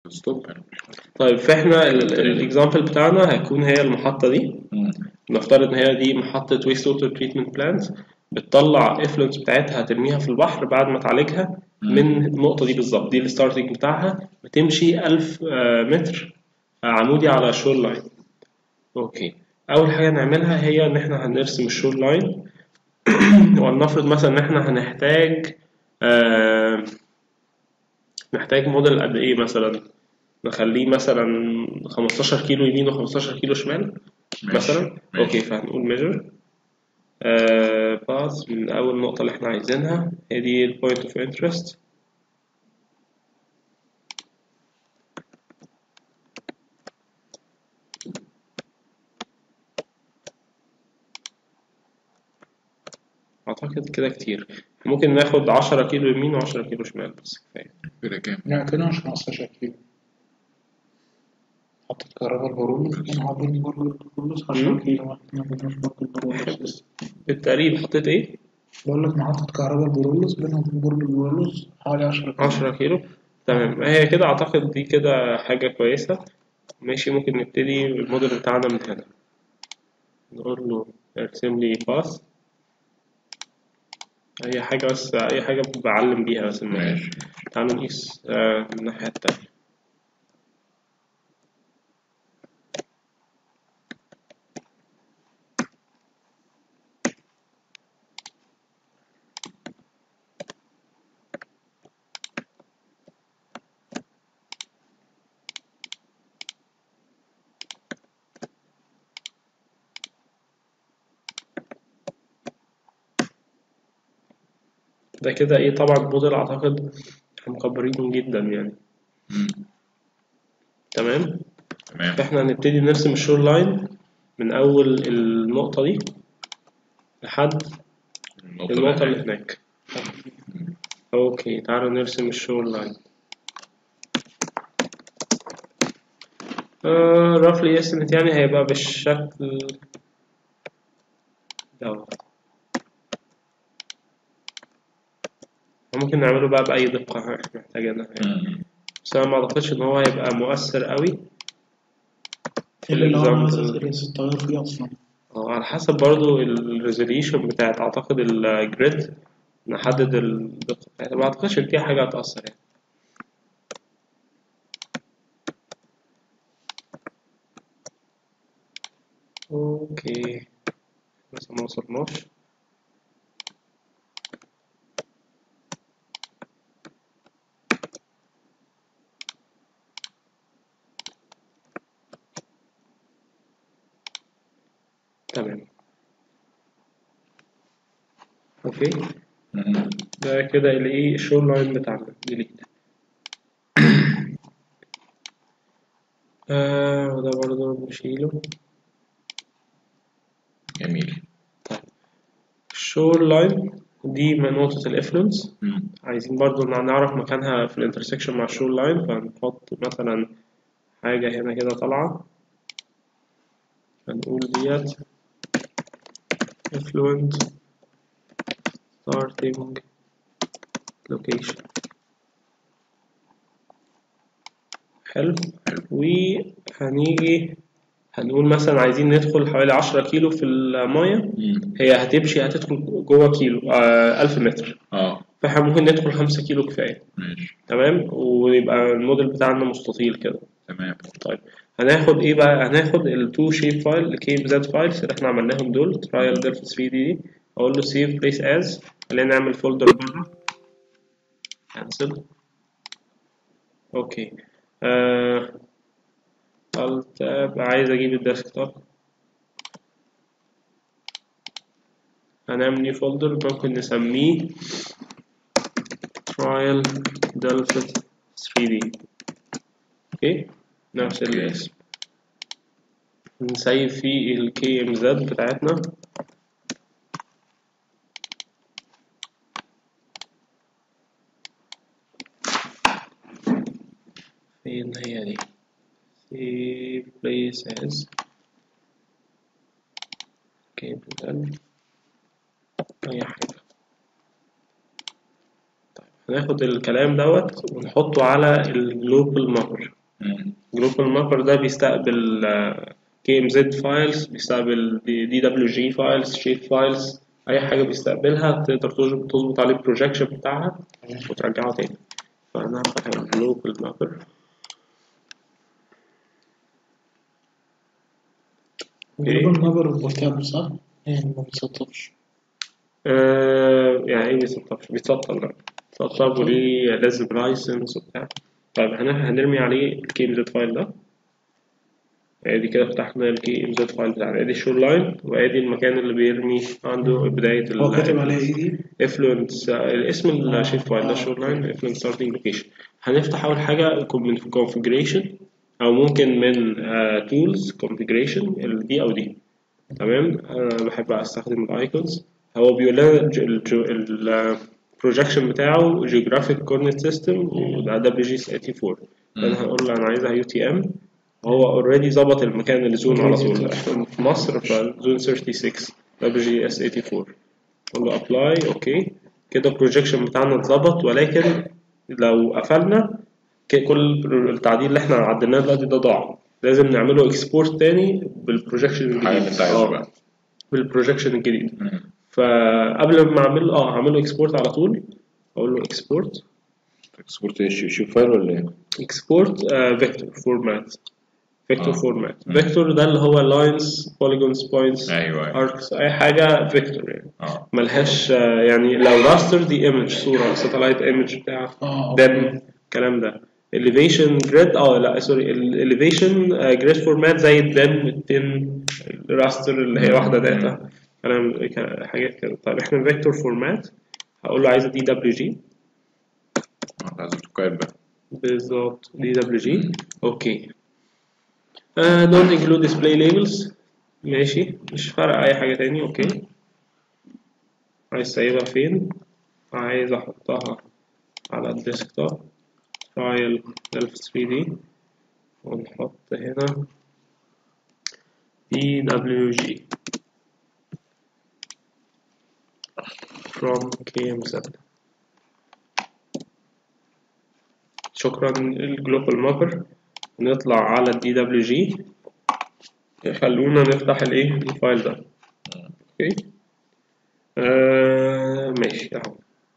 ستوب. طيب فاحنا الاكزامبل بتاعنا هيكون هي المحطة دي. نفترض ان هي دي محطة ويست ووتر تريتمنت بلانت، بتطلع effluents بتاعتها ترميها في البحر بعد ما تعالجها من النقطة دي بالظبط. دي الستارتنج بتاعها، بتمشي 1000 متر عمودي على الشور لاين. اوكي، اول حاجة نعملها هي ان احنا هنرسم الشور لاين. ولنفرض مثلا ان احنا هنحتاج محتاج موديل قد ايه مثلا، نخليه مثلا 15 كيلو يمين و15 كيلو شمال مثلا. اوكي، فهنقول measure path من اول نقطة اللي احنا عايزينها، هي دي ال point of interest. اعتقد كده كتير، ممكن ناخد 10 كيلو يمين و10 كيلو شمال بس كفاية. كده كام؟ لا كده مش 15 كيلو. محطة كهرباء البرولوس كانوا حاطين برج البرولوس 10 كيلو، واحنا ما كناش برج البرولوس. بالتقريب حطيت ايه؟ بقول لك محطة كهرباء البرولوس بينهم وبين برج البرولوس حوالي 10 كيلو. 10 كيلو، تمام. هي كده اعتقد دي كده حاجة كويسة. ماشي، ممكن نبتدي الموديل بتاعنا من هنا. نقول له ارسم لي باث، أي حاجة بس، أي حاجة بعلم بيها بس الماشي. تعالوا نقيس من الناحية التانية. ده كده ايه، طبعا الموديل اعتقد مكبرينه جدا يعني. تمام. فاحنا هنبتدي نرسم الشور لاين من اول النقطة دي لحد النقطة اللي هناك. اوكي، تعالوا نرسم الشور لاين. roughly estimate يعني هيبقى بالشكل دوت. ممكن نعمله بقى بأي دقة احنا محتاجينها يعني. بس أنا معتقدش إن هو هيبقى مؤثر قوي في الإكزامبل. التغير فيه أصلا. على حسب برضو الريزوليوشن بتاعت أعتقد الجريد، نحدد الدقة بتاعتها. معتقدش إن فيها حاجة هتأثر يعني. أوكي، لسه ما وصلناش. تمام. اوكي، ده كده الايه الشور لاين بتاعنا. ديليت. وده برضه نشيله. جميل. طيب الشور لاين دي من نقطة الافلونس، عايزين برضه نعرف مكانها في الانترسكشن مع الشور لاين، فنحط مثلا حاجة هنا كده طالعة، هنقول ديت effluent starting location. حلو. وهنيجي هنقول مثلا عايزين ندخل حوالي 10 كيلو في المية. هي هتمشي هتدخل جوه كيلو 1000 متر. فاحنا ممكن ندخل 5 كيلو كفاية. تمام، ويبقى الموديل بتاعنا مستطيل كده. تمام. طيب هناخد ايه بقى؟ هناخد التو شيب فايل الكي ام زد فايلز اللي احنا عملناهم دول، ترايل دلف 3 دي. اقول له سيف بليس از، خلينا نعمل فولدر بره. كانسل. اوكي. الت عايز اجيب الديسكتوب. هنعمل نيو فولدر ممكن نسميه ترايل دلفت 3D. اوكي، نفس الاسم. نسيب فيه الكي ام زد بتاعتنا. فين هي دي؟ save place as كابيتال أي حاجة. طيب هناخد الكلام دوت ونحطه على اللوكال مابر. الجلوبال مابر ده بيستقبل KMZ فايلز، بيستقبل DWG فايلز، شيب فايلز، أي حاجة بيستقبلها تقدر تظبط عليه البروجكشن بتاعها وترجعه تاني. فأنا هفتح الجلوبال مابر. الجلوبال مابر بورتابل صح؟ يعني ما بيسطبش. يعني ايه بيسطبش؟ بيتسطب، لا بيتسطب وليه لازم لايسنس وبتاع. طيب هنرمي عليه الكي ام زد فايل ده. ادي كده فتحنا الكي ام زد فايل بتاعنا، ادي الشور لاين وادي المكان اللي بيرمي عنده بداية هو كاتب عليه ايه دي؟ effluents. الاسم الشيب فايل ده شور لاين effluent starting location. هنفتح أول حاجة من configuration أو ممكن من tools configuration دي أو دي. تمام. أنا بحب أستخدم الأيكونز. هو بيقول لنا البروجكشن بتاعه geographic coordinate system وده WGS84. فأنا هقول له أنا عايزها UTM. هو اوريدي ظبط المكان اللي زون على طول، احنا في مصر فزون 36 WGS84. نقول له أبلاي. أوكي كده البروجكشن بتاعنا اتظبط، ولكن لو قفلنا كل التعديل اللي احنا عدلناه دلوقتي ده ضاع. لازم نعمله اكسبورت تاني بالبروجكشن الجديد. بالبروجكشن الجديد. فقبل ما اعمله اكسبورت على طول اقول له اكسبورت. اكسبورت ايش؟ شوف فايل ولا ايه؟ اكسبورت فيكتور فورمات. فيكتور فورمات. فيكتور ده اللي هو لاينز، بوليجونز، بوينتس، اركس، اي حاجه فيكتور يعني. ملهاش يعني لو راستر دي ايمج، صوره ساتلايت ايمج بتاع بن الكلام ده. elevation grid لا سوري elevation grid فورمات زي البن، البن، الراستر اللي هي واحده داتا، كلام حاجات كده. طيب احنا فيكتور فورمات هقول له عايزه دي دبليو جي. بالظبط دي دبليو جي. اوكي. don't include display labels. ماشي مش فارقة أي حاجة تاني. أوكي. عايز سايبها فين؟ عايز أحطها على الديسكتوب فايل Delft3D ونحط هنا DWG from KMZ. شكرا الجلوبال مابر. نطلع على DWG. خلونا نفتح الايه الفايل ده. اوكي. ماشي اهو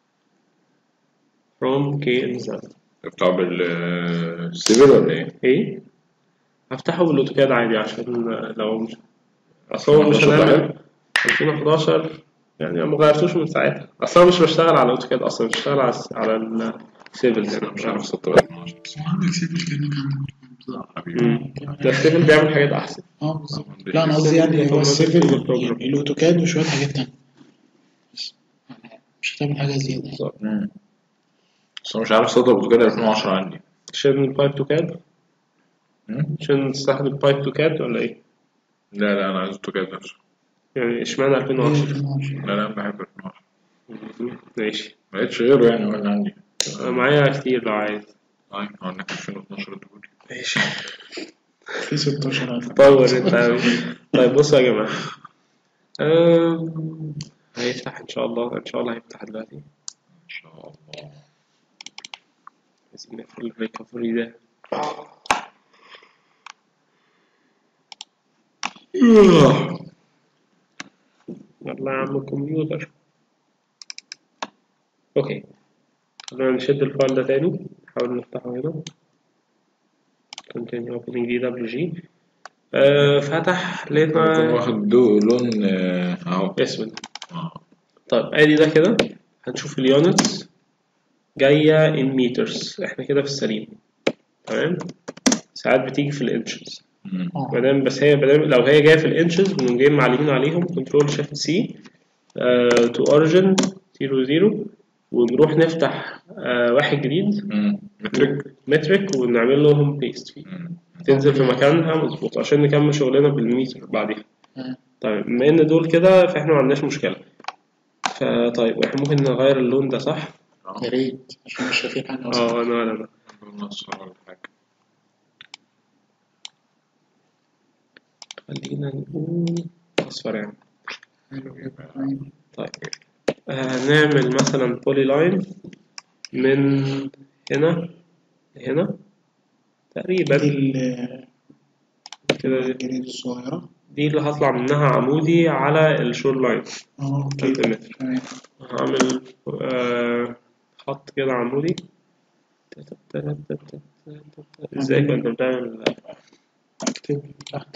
from KMZ. افتحه بالسيفل ولا ايه؟ ايه هفتحه بالاوتوكاد عادي عشان لو مش اصلا مش هنعمل 2011 يعني ما غيرتوش من ساعتها. اصلا مش بشتغل على الاوتوكاد، اصلا بشتغل على السيفل هنا. مش عارف سطر 12. بس ما عندك سيفل كأنك عندك ده السيفل بيعمل حاجات احسن. بالظبط. لا انا قصدي يعني هو السيفل يعني الاوتوكاد وشويه حاجات تانية، بس مش هتعمل حاجه زياده يعني. بس مش عارف سطر اوتوكاد 2010 عندي. عشان البايب تو كاد؟ عشان تستخدم بايب تو كاد ولا ايه؟ لا انا عايز اوتوكاد نفسه. يعني اشمعنى 2010؟ لا بحب 2010. ماشي. ما لقيتش غيره يعني ولا عندي. معايا كتير لو عايز. طيب عندك 2012 تقول. ماشي. في 16 تطور انت اوي. طيب بصوا يا جماعة، هيفتح ان شاء الله هيفتح دلوقتي ان شاء الله. عايزين نقفل الريكفري ده. يلا يا عم الكمبيوتر. اوكي خلينا نشد الفايل ده تاني، نحاول نفتحه هنا. continue opening DWG. فتح لنا واخد لون اهو اسود. طيب ادي ده كده هنشوف اليونتس جاية in meters. احنا كده في السليم. تمام. ساعات بتيجي في الانشز. بس هي لو هي جايه في الانشز بنقوم جايين معلمين عليهم كنترول شيفت سي تو اوريجن 00 ونروح نفتح واحد جديد مترك ونعمل لهم بيست فيه تنزل في مكانها مظبوط عشان نكمل شغلنا بالمتر بعدها. طيب بما ان دول كده فاحنا ما عندناش مشكله. فطيب احنا ممكن نغير اللون ده صح؟ يا ريت عشان مش شايفين حاجه اصلا. انا خلينا نقول اصفر يعني. طيب هنعمل مثلا بولي لاين من هنا لهنا. تقريبا دي كده. الجريد الصغيرة دي اللي هطلع منها عمودي على الشور لاين اوكي 1000 متر. تمام. هعمل خط كده عمودي. ازاي كنت بتعمل؟ اكتب تحت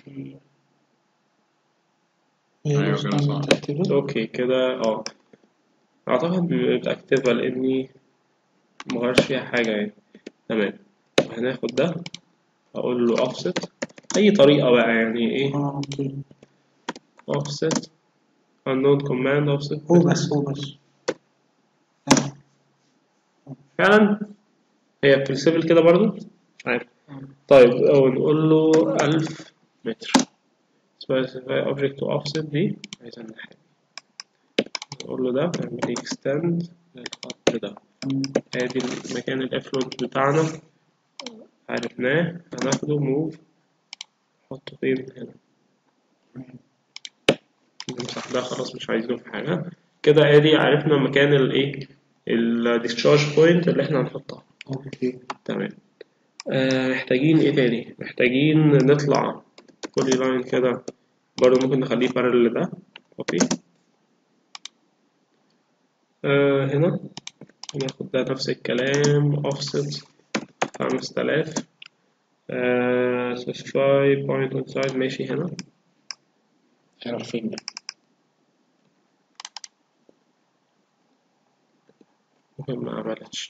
أيوة كده صح. تكتبه. اوكي كده اعتقد متأكتفة لاني مغيرش فيها حاجة يعني. تمام. وهناخد ده اقول له offset اي طريقة بقى يعني ايه اوكي offset unknown command offset هو بس فعلا هي في السيفل كده برضو مش عارف. طيب أو نقول له 1000 متر specify object to offset دي عايزين نحل. نقول له ده نعمل extend للخط ده. ادي مكان الافلوت بتاعنا عرفناه. هناخده move نحطه فين هنا. نمسح ده خلاص مش عايزينه في حاجة كده. ادي عرفنا مكان الايه الديسشارج بوينت اللي احنا هنحطها. اوكي تمام. محتاجين ايه تاني؟ محتاجين نطلع كل لاين كده برضه ممكن نخليه بارلل ده. اوكي. هنا هناخد ده نفس الكلام offset 5000 specify point on side ماشي هنا. هيروح فين ده؟ ممكن ما عملتش.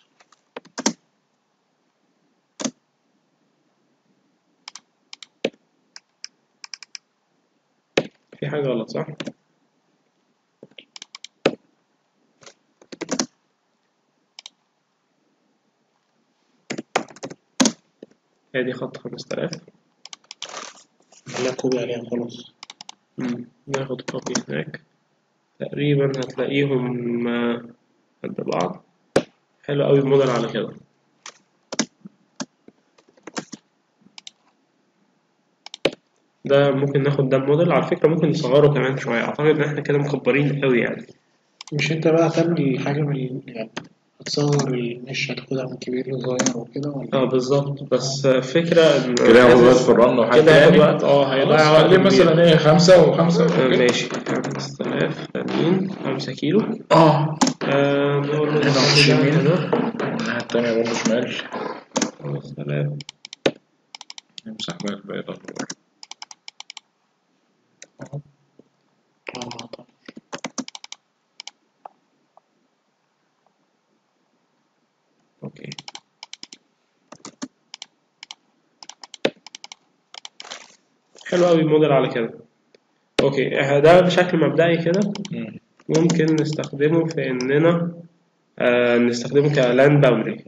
في حاجة غلط صح؟ ادي خط 5000 لا كوبي عليها خلاص. ناخد كوبي هناك تقريبا هتلاقيهم قد بعض. حلو قوي الموديل على كده. ده ممكن ناخد ده الموديل على فكرة ممكن نصغره كمان شوية. أعتقد إن إحنا كده مكبرين قوي يعني. مش انت بقى هتعمل حاجة من يعني هتصغر المش هتاخدها من كبير لصغير وكده ولا؟ بالظبط. بس فكرة إن كده ياخد وقت في الرن وحاجة كده ياخد يعني. وقت هيضيع وقت خليه كبير. مثلا ايه 5 و5 ماشي 5000 تانيين 5 كيلو. نقول له هنا نخلي مش ده يمين هنا والناحية التانية برضه شمال. 5000. نمسح بقى البيضة. اوكي حلو قوي الموديل على كده. اوكي ده بشكل مبدئي كده ممكن نستخدمه في اننا نستخدمه كلاند باوندري.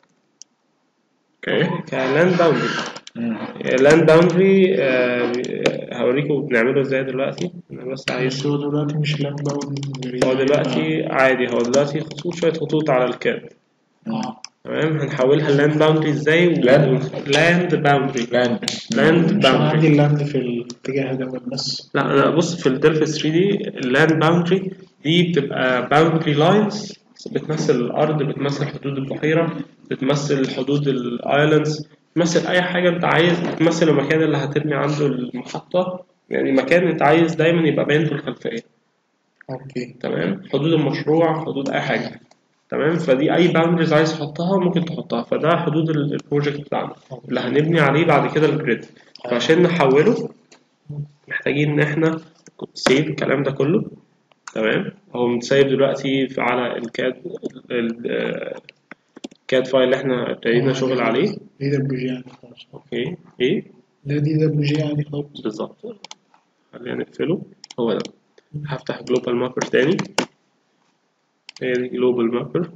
اوكي كلاند باوندري. لاند باوندري هوريكم بنعمله ازاي دلوقتي. انا بس عايز بس هو دلوقتي مش لاند باوندري. هو دلوقتي عادي. هو دلوقتي شوية خطوط على الكاد. تمام. هنحولها لاند باوندري ازاي؟ لاند باوندري. لاند مش انا باوندري. عندي اللاند في الاتجاه دوت بس. لا انا بص في الدلف 3 دي اللاند باوندري دي بتبقى باوندري لاينز بتمثل الارض، بتمثل حدود البحيره، بتمثل حدود الايلاندز، بتمثل اي حاجه انت عايز، بتمثل المكان اللي هترمي عنده المحطه. يعني مكان انت عايز دايما يبقى باين في الخلفيه. اوكي تمام. حدود المشروع، حدود اي حاجه. تمام. فدي اي باوندريز عايز تحطها ممكن تحطها. فده حدود البروجكت بتاعنا اللي هنبني عليه بعد كده الجريد. فعشان نحوله محتاجين ان احنا سيف الكلام ده كله. تمام. هو متسيب دلوقتي على الكاد فايل اللي احنا ابتدينا شغل عليه. دي دبليو جي عادي خالص. اوكي ايه ده دي دبليو جي عادي خالص. بالظبط. خلينا نقفله. هو ده. هفتح جلوبال مابر تاني. هي دي جلوبال مابر.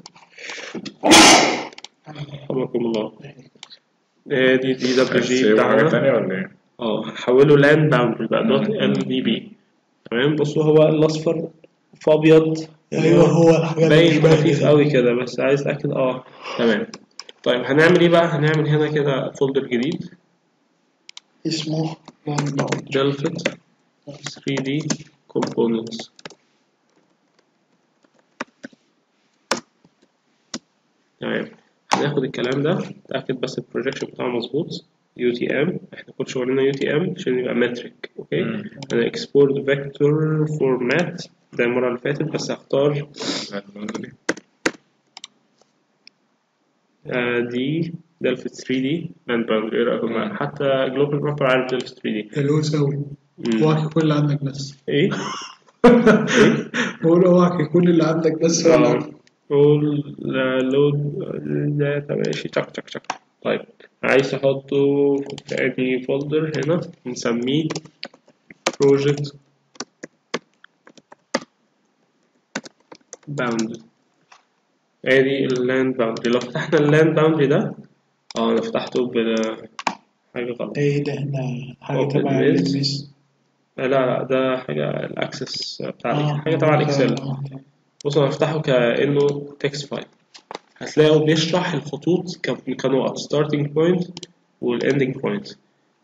حفظكم الله. دي دبليو جي بتاعنا. تانية ولا ايه؟ هحوله لاند باوندري بقى دوت ال دي بي. تمام. بصوا هو الاصفر في ابيض. ايوه هو الحاجات باين خفيف قوي كده بس عايز اتاكد. تمام. طيب هنعمل ايه بقى؟ هنعمل هنا كده فولدر جديد اسمه Delft3D Components. تمام. هناخد الكلام ده نتأكد بس البروجيكشن بتاعه مظبوط. UTM. احنا كل شغلنا UTM عشان يبقى مترك. اوكي، انا اكسبورت فيكتور فورمات زي المرة اللي فاتت، بس هختار دي دلفت 3D لاند باوندري. ايه رأيكم؟ حتى جلوبال مابر عارف دلفت 3D. الوس أوي. هو كل اللي عندك بس. ايه؟ بقول هو كل اللي عندك بس ولا قول لود داتا. ماشي، تك تك تك. طيب عايز احطه في أي فولدر هنا نسميه project boundary. ادي اللاند باوندري. لو فتحنا اللاند باوندري ده انا فتحته بحاجة غلط. ايه ده؟ هنا حاجة Open تبع with. الميس. لا ده حاجة الاكسس بتاع حاجة تبع الاكسل. بص انا هفتحه كأنه تكست فايل. هتلاقوا بيشرح الخطوط كنقط starting point والending point.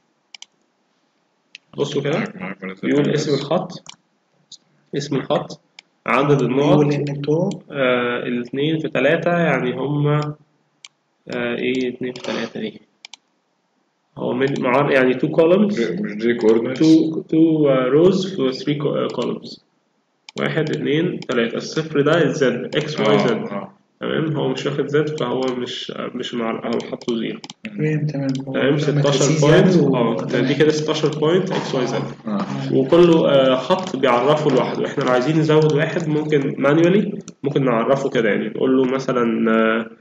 بصوا كده بيقول اسم الخط عدد النقط الاثنين في 3 يعني هما ايه 2 في 3 دي هو من يعني 2 columns مش دي coordinates 2 rows و 3 columns 1 2 3. الصفر ده الزد اكس واي زد. تمام، هو مش واخد زد فهو مش هو حاطه زيرو. تمام 16 بوينت دي كده 16 بوينت اكس واي زد. وكله خط بيعرفه لوحده. احنا لو عايزين نزود واحد ممكن مانيولي ممكن نعرفه كده، يعني نقول له مثلا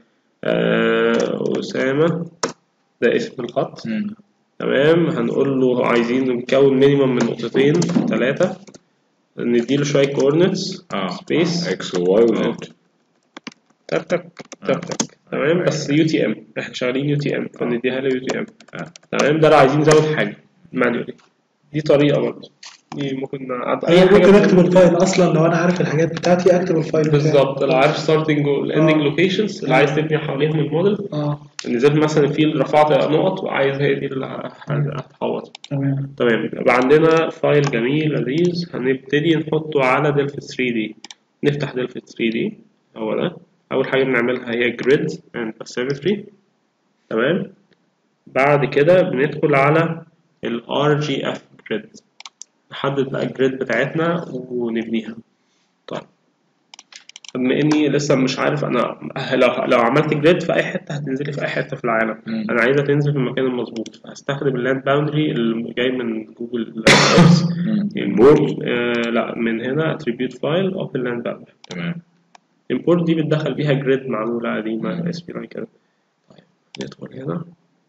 أسامة ده اسم الخط. تمام، هنقول له عايزين نكون مينيمم من نقطتين 3 نديله شوية كوردينتس سبيس اكس وواي وزد تك تك تك تك. تمام، بس UTM احنا شغالين UTM فنديها له UTM. تمام، ده لو عايزين نزود حاجة مانيولي. دي طريقة برضه. دي ممكن أي حاجة ممكن أكتب الفايل أصلا لو أنا عارف الحاجات بتاعتي أكتب الفايل بالظبط. لو عارف starting و ending locations اللي عايز تبني حواليهم الموديل. نزلت مثلا في رفعت نقط وعايز هي دي اللي هتحوط. تمام يبقى عندنا فايل جميل لذيذ هنبتدي نحطه على دلفت 3D. نفتح دلفت 3D. هو ده أول حاجة بنعملها هي grid and symmetry. تمام، بعد كده بندخل على ال RGF grid نحدد بقى الجريد بتاعتنا ونبنيها. طيب بما اني لسه مش عارف انا لو عملت جريد في اي حته هتنزلي في اي حته في العالم. انا عايزها تنزل في المكان المظبوط فهستخدم اللاند باوندري اللي جاي من جوجل ايرث امبورت. لا من هنا اتريبيوت فايل اوبن لاند باوندري. تمام، امبورت دي بتدخل بيها جريد معموله قديمه اس بي لاين كده. طيب ندخل هنا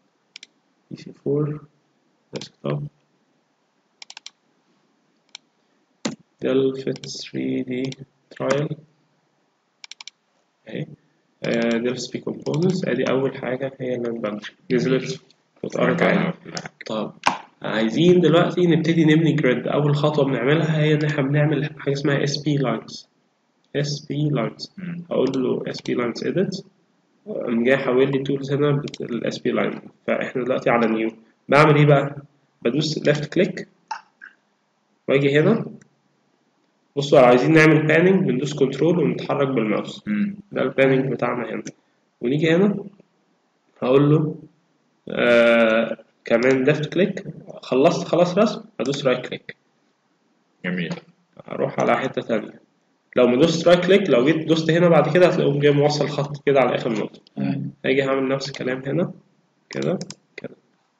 PC4 ديسكتوب دلفت 3D trial اهي. دلفت سبي كومبوننتس ادي اول حاجه هي اللاند باوندري نزلت واتقرت عليها. طب عايزين دلوقتي نبتدي نبني جريد. اول خطوه بنعملها هي ان احنا بنعمل حاجه اسمها SP lines. هقول له SP lines edit قام جاي حاول لي تولز هنا ال SP line. فاحنا دلوقتي على نيو. بعمل ايه بقى؟ بدوس ليفت كليك واجي هنا. بصوا لو عايزين نعمل باننج بندوس كنترول ونتحرك بالماوس. ده الباننج بتاعنا هنا. ونيجي هنا هقول له كمان ليفت كليك. خلصت خلاص رسم هدوس رايت كليك. جميل. هروح على حتة تانية. لو ما دوست رايت كليك لو جيت دوست هنا بعد كده هتلاقيهم جاي موصل خط كده على آخر نقطة. هاجي هعمل نفس الكلام هنا كده كده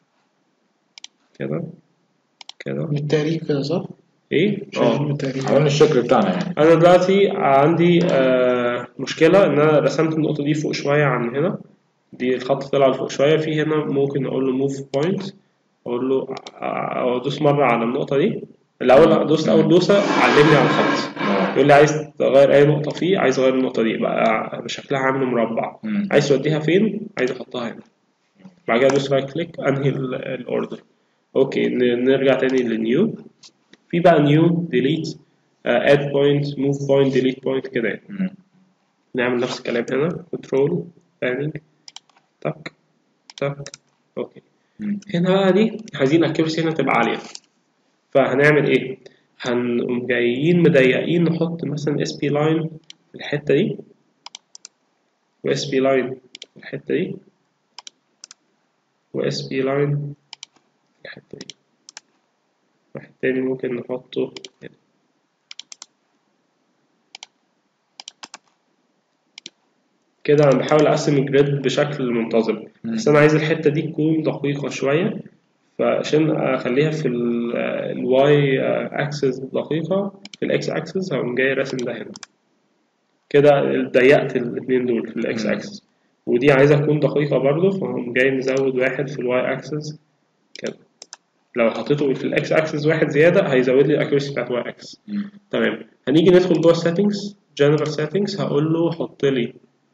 كده كده بالتقريب كده صح؟ ايه؟ عملنا الشكل بتاعنا يعني. انا دلوقتي عندي مشكلة ان انا رسمت النقطة دي فوق شوية عن هنا. دي الخط طلع لفوق شوية. في هنا ممكن اقول له موف بوينت اقول له او ادوس مرة على النقطة دي. الاول دوست اول دوسة علمني على الخط. يقول لي عايز تغير اي نقطة فيه. عايز اغير النقطة دي بقى بشكلها عامل مربع. عايز توديها فين؟ عايز احطها هنا. بعد كده ادوس رايت كليك انهي الاوردر. اوكي نرجع تاني للنيو. في بقى نيو ديليت اد بوينت موف بوينت ديليت بوينت كده. نعمل نفس الكلام هنا كنترول باننج تك تك. اوكي هنا بقى دي عايزين الاكيورسي هنا تبقى عالية. فهنعمل ايه؟ هنقوم جايين مضيقين نحط مثلا اس بي لاين في الحتة دي و اس بي لاين في الحتة دي و SP لاين الحتة دي. واحد تاني ممكن نحطه هنا. كده أنا بحاول أقسم الجريد بشكل منتظم، بس أنا عايز الحتة دي تكون دقيقة شوية، فعشان أخليها في الواي أكسس دقيقة، في الإكس أكسس هقوم جاي راسم ده هنا كده، ضيقت الاتنين دول في الإكس أكسس، ودي عايزة تكون دقيقة برضه، فهقوم جاي مزود واحد في الواي أكسس كده. لو حطيته في الإكس أكسس واحد زيادة هيزود لي الأكيورسي بتاعت الواي أكسس. تمام، هنيجي ندخل جوه السيتنجز، جنرال سيتنجز، هقول له حط لي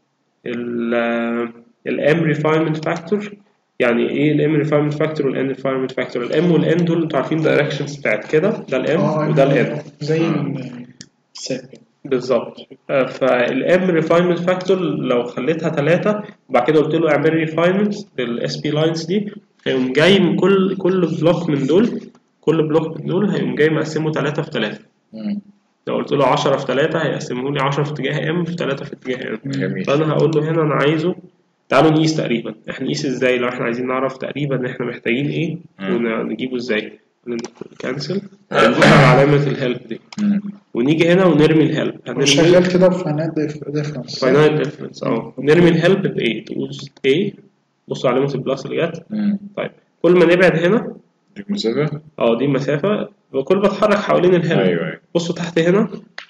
الام ريفاينمنت فاكتور. يعني ايه الام ريفاينمنت فاكتور والان ريفاينمنت فاكتور؟ الام والان دول انتوا عارفين دايركشنز بتاعت كده، ده الام وده الان زي الساب بالظبط. فالام ريفاينمنت فاكتور لو خليتها 3 وبعد كده قلت له اعمل ريفاينمنت للاس بي لاينز دي، هيقوم جاي من كل بلوك من دول، كل بلوك من دول هيقوم جاي مقسمه 3 في 3. لو قلت له 10 في 3 هيقسمه لي 10 في اتجاه ام في 3 في اتجاه ام. فانا هقول له هنا انا عايزه، تعالوا نقيس تقريبا. احنا نقيس ازاي لو احنا عايزين نعرف تقريبا احنا محتاجين ايه ونجيبه ازاي؟ كانسل، ندوس على علامة الهيلب دي ونيجي هنا ونرمي الهيلب. شغال كده في فاينانت ديفرنس. فاينانت ديفرنس نرمي الهيلب بايه؟ تقول ايه؟ بصوا علامة البلس اللي جت. طيب كل ما نبعد هنا دي مسافة؟ دي المسافة، وكل ما اتحرك حوالين الهيلب. أيوه. بصوا تحت هنا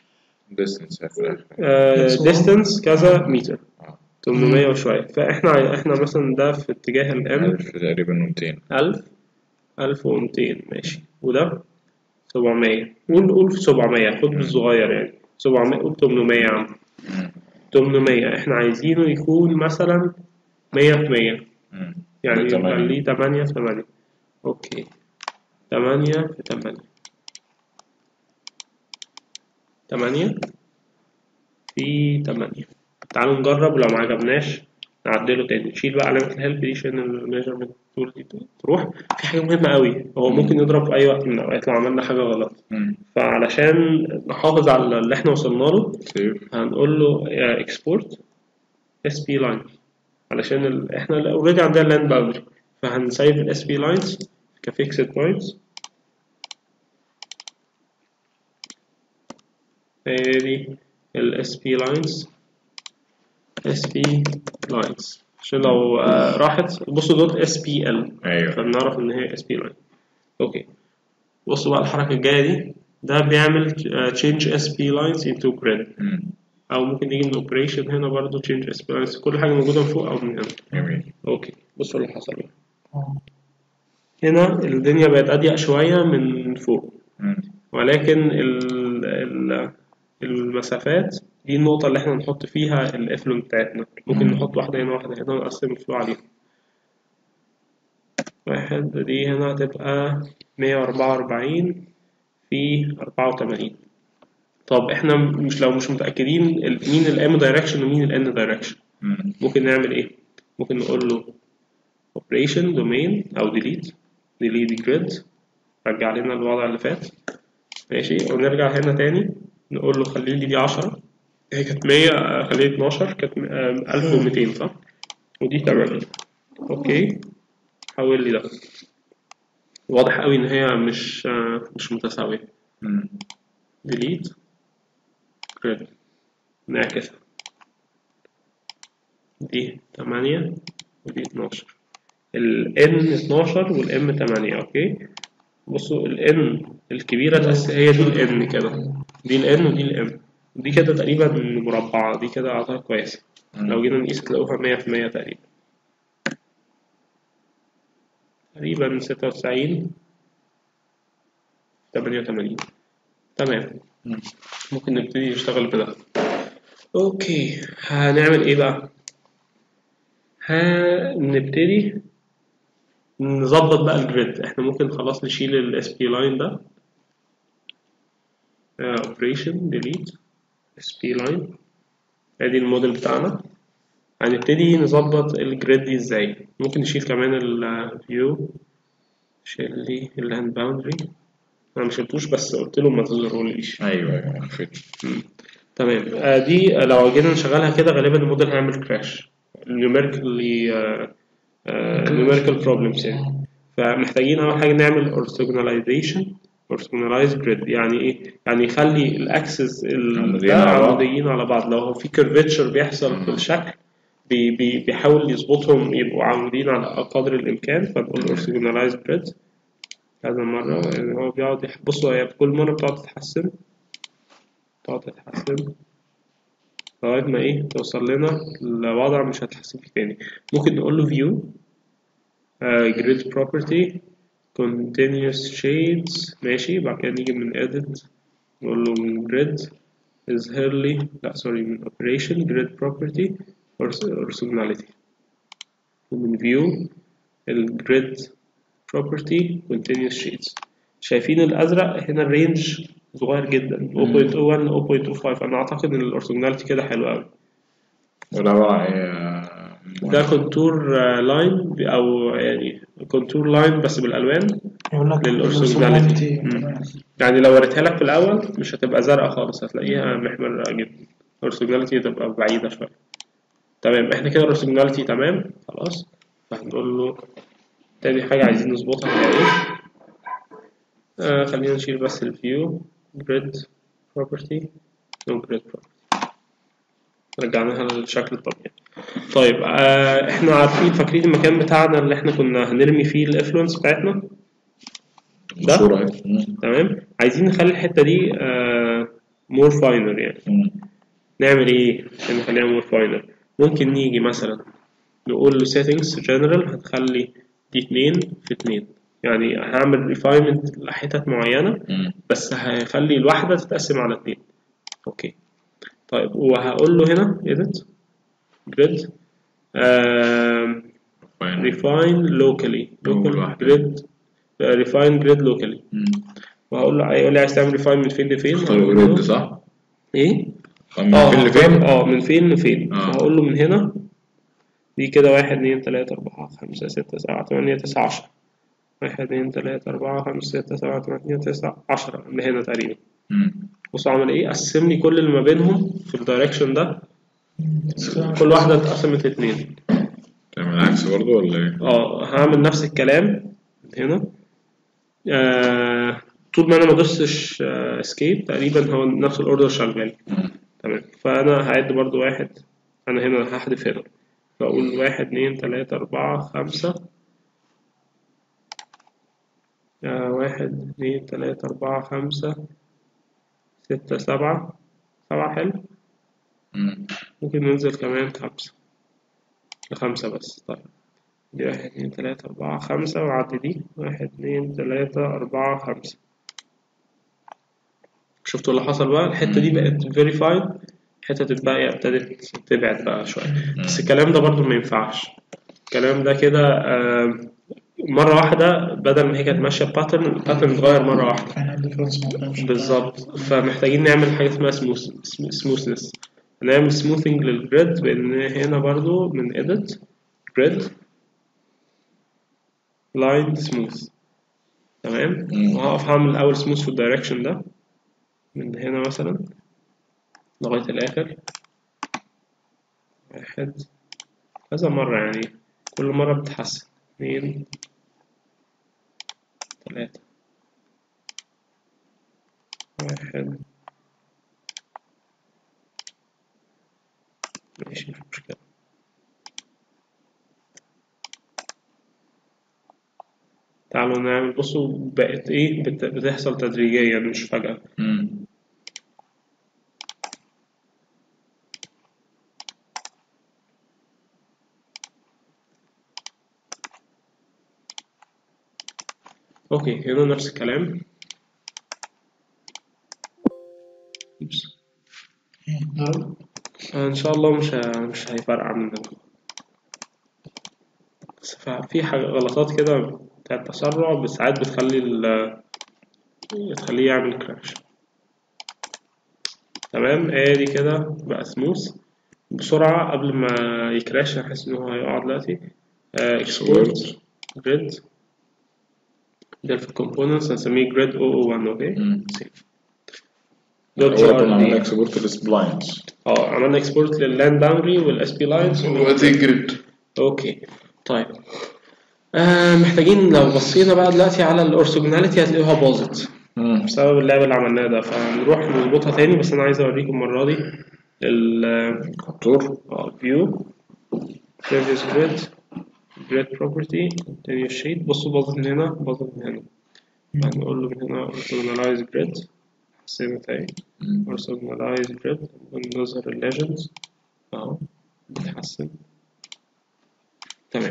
distance كذا متر، 800 وشوية. فاحنا مثلا ده في اتجاه الان 1000 تقريبا و200. 1200 ماشي، وده 700. قول في 700، خد بالصغير يعني 700. قول 800 يا عم. 800 احنا عايزينه يكون مثلا 100 في 100، يعني نخليه 8 في 8. اوكي 8 في 8 8 في 8. تعالوا نجرب، ولو ما عجبناش نعدله تاني. نشيل بقى علامة الهيلب دي عشان الميجرمنت تول دي تروح. في حاجة مهمة قوي، هو ممكن يضرب في أي وقت من الأوقات لو عملنا حاجة غلط. فعلشان نحافظ على اللي احنا وصلنا له هنقول له export SP line، علشان احنا اوريدي عندنا لاند باوندري، فهنسيف ال SP lines كفيكسد بوينتس. دي ال SP lines عشان لو راحت، بصوا دول SPL فبنعرف ان هي SP line. اوكي بصوا بقى الحركة الجاية دي، ده بيعمل change SP lines into grid، او ممكن نيجي من operation هنا برضو change SP lines، كل حاجة موجودة من فوق او من هنا. اوكي بصوا اللي حصل هنا، الدنيا بقت اضيق شوية من فوق، ولكن المسافات دي النقطة اللي احنا نحط فيها الافلون بتاعتنا. ممكن نحط واحدة هنا واحدة هنا ونقسم الفلو عليهم. واحد دي هنا هتبقى 144 في 84. طب احنا لو مش متأكدين مين الام دايركشن ومين الان دايركشن، ممكن نعمل ايه؟ ممكن نقول له operation domain او delete grid، رجع لنا الوضع اللي فات ماشي، ونرجع هنا تاني نقول له خلي لي دي 10، هي كانت 100 خليها 12، كانت 1200 صح؟ ودي 8. اوكي حول لي ده، واضح قوي ان هي مش متساوية. delete grid، نعكسها، دي 8 ودي 12، ال N 12 وال M 8. اوكي بصوا ال N الكبيرة هي دي ال N كده، دي ال N ودي ال M، دي كده تقريبا مربعة، دي كده أعتقد كويسة. لو جينا نقيس تلاقوها 100% تقريبا 96 88. تمام، ممكن نبتدي نشتغل بده. اوكي هنعمل ايه بقى؟ هنبتدي نظبط بقى الجريد. احنا ممكن خلاص نشيل ال SP line ده، operation delete SP line، ادي الموديل بتاعنا. هنبتدي نظبط الجريد دي ازاي. ممكن نشيل كمان الفيو، شيل لي اللاند باوندري، انا مشلتوش بس قلت له ما تظهروليش. ايوه تمام. دي لو جينا نشغلها كده غالبا الموديل هيعمل كراش، numerically numerical problems يعني. فمحتاجين أول حاجة نعمل orthogonalized grid. يعني إيه؟ يعني يخلي الأكسس عموديين على بعض. لو في curvature بيحصل في الشكل بيحاول يظبطهم يبقوا عموديين على قدر الإمكان، فنقول orthogonalized grid كذا مرة. يعني هو بيقعد بصوا، هي كل مرة بتقعد تتحسن لغاية ما إيه توصل لنا لوضع مش هتحسن فيه تاني. ممكن نقول له view grid property continuous shades ماشي. بعد كده نيجي من edit نقول له من grid اظهر لي من operation grid property orthogonality، ومن view grid property continuous shades. شايفين الأزرق هنا الرينج صغير جدا 0.01 0.25. أنا أعتقد إن الأورثوجوناليتي كده حلو أوي. ده كونتور لاين أو يعني كونتور لاين بس بالألوان للأورثوجوناليتي. يعني لو وريتها لك في الأول مش هتبقى زرقاء خالص، هتلاقيها محمرة جدا. الأورثوجوناليتي تبقى بعيدة شوية. تمام، احنا كده الأورثوجوناليتي تمام خلاص. فهنقول له تاني حاجة عايزين نظبطها هي ايه. خلينا نشيل بس الفيو grid property no grid property، رجعناها للشكل الطبيعي. طيب احنا فاكرين المكان بتاعنا اللي احنا كنا هنرمي فيه الافلونس بتاعتنا ده؟ تمام، عايزين نخلي الحتة دي more finer يعني. نعمل ايه عشان نخليها more finer؟ ممكن نيجي مثلا نقول له settings general هتخلي دي 2:2، يعني هعمل refinement لحتت معينة بس هيخلي الواحدة تتقسم على 2. اوكي طيب، وهقول له هنا edit grid refine locally grid refine grid locally. وهقول له هيقول لي عايز تعمل refine من فين لفين. grid صح؟ ايه؟ من فين لفين؟ من فين لفين. فهقول له من هنا دي كده 1 2 3 4 5 6 7 8 9 10. 1 2 3 4 5 6 7 8 9 10 من هنا تقريبا. بصوا عمل ايه؟ قسم لي كل اللي ما بينهم في الدايركشن ده، كل واحدة اتقسمت 2. تعمل العكس برضو ولا ايه؟ هعمل نفس الكلام هنا. طول ما انا ما دوستش اسكيب تقريبا هو نفس الاوردر شغال. تمام، فانا هعد برضو 1. انا هنا هحذف هنا، فأقول 1 2 3 4 5 1 2 3 4 5 6 7 حلو. ممكن ننزل كمان 5 بس. طيب دي 1 2 3 4 5 وعدي دي 1 2 3 4 5. شفتوا اللي حصل بقى؟ الحتة دي بقت verified، الحتة الباقية ابتدت تبعد بقى شوية. بس الكلام ده برضو ما ينفعش. الكلام ده كده مرة واحدة بدل ما هي كانت ماشية الباترن اتغير مرة واحدة بالظبط. فمحتاجين نعمل حاجة اسمها smoothness. هنعمل smoothing للجريد بإن هنا برضو من edit grid line smooth. تمام، وهقف هعمل الأول smooth في الدايركشن ده من هنا مثلا لغاية الآخر 1 كذا مرة، يعني كل مرة بتحسن 2 3 1 ماشي مش مشكلة. تعالوا نعمل، بصوا بقت ايه بتحصل تدريجيا مش فجأة. اوكي هنا نفس الكلام. ان شاء الله مش هيفرق عننا، بس في حاجة غلطات كده بتاعت تسرع بس ساعات بتخليه يعمل كراش. تمام، ادي كده بقى سموث بسرعة قبل ما يكراش. احس ان هو هيقع دلوقتي. اكسبورت جريد ده في الكومبوننتس هنسميه جريد 001. اوكي عملنا اكسبورت للسبلاينز. عملنا اكسبورت لللاند باوندري والاس بي لاينز ودي جريد. اوكي طيب محتاجين لو بصينا بقى دلوقتي على الأورثوجوناليتي هتلاقوها باظت بسبب اللعب اللي عملناه ده، فنروح نظبطها تاني. بس أنا عايز أوريكم المرة دي الكونتور. view previous grid property continue sheet. بصوا باظت من هنا باظت من هنا، هنقول له من هنا orthogonalize grid حسنت اهي orthogonalize grid ونظهر الليجندز اهو بتحسن تمام.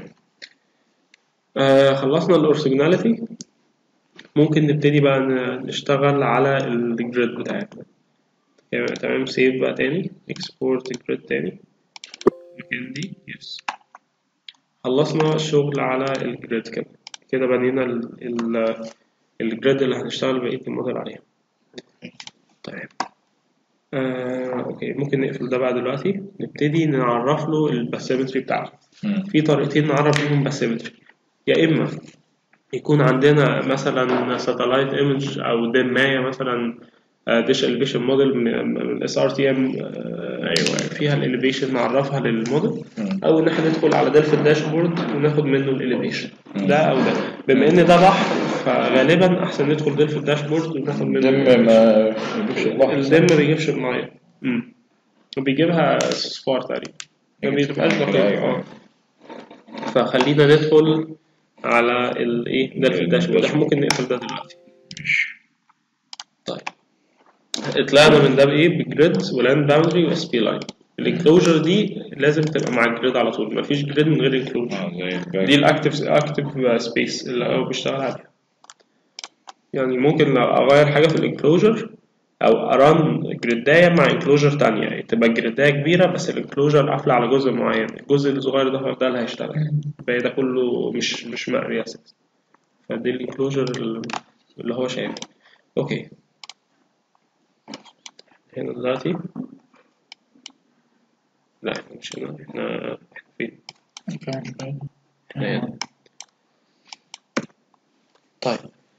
خلصنا الأورثوجوناليتي، ممكن نبتدي بقى نشتغل على الجريد بتاعتنا. تمام سيف بقى تاني اكسبورت الجريد تاني مكان دي يس. خلصنا الشغل على الجريد كده بنينا الجريد اللي هنشتغل بقية الموديل عليها. طيب اوكي ممكن نقفل ده بقى دلوقتي، نبتدي نعرف له الباسيمتري بتاعته. في طريقتين نعرف بيهم باسيمتري، يا اما يكون عندنا مثلا ساتلايت ايمج او دمايه مثلا ديش اليفيشن موديل من الاس ار تي ام فيها الاليفيشن نعرفها للموديل، او ان احنا ندخل على دلف الداشبورد وناخد منه الاليفيشن ده او ده. بما ان ده بحر فغالبا احسن ندخل دلف الداشبورد وناخد منه الدم ما بيجيبش البحر. الدم ما بيجيبش الميه بيجيبها صفار تقريبا ما بيبقاش دقيق فخلينا ندخل على الايه ده في الداشبورد. احنا ممكن نقفل ده دلوقتي. طيب طلعنا من ده بايه؟ بجريد ولاند باوندري واس بي لاين. الانكلوجر دي لازم تبقى مع الجريد على طول، مفيش جريد من غير انكلوجر. دي الاكتف سبيس اللي هو بيشتغل عليها. يعني ممكن لو اغير حاجه في الانكلوجر او اران جريدايه مع انكلوجر تانية، يعني تبقى الجريدايه كبيره بس الانكلوجر قافله على جزء معين، الجزء الصغير ده اللي هيشتغل، الباقي ده كله مش مقري اساسا. فدي الانكلوجر اللي هو شايفه. اوكي هنا دلوقتي لا احنا مش هنا، احنا فين؟ احنا هنا. طيب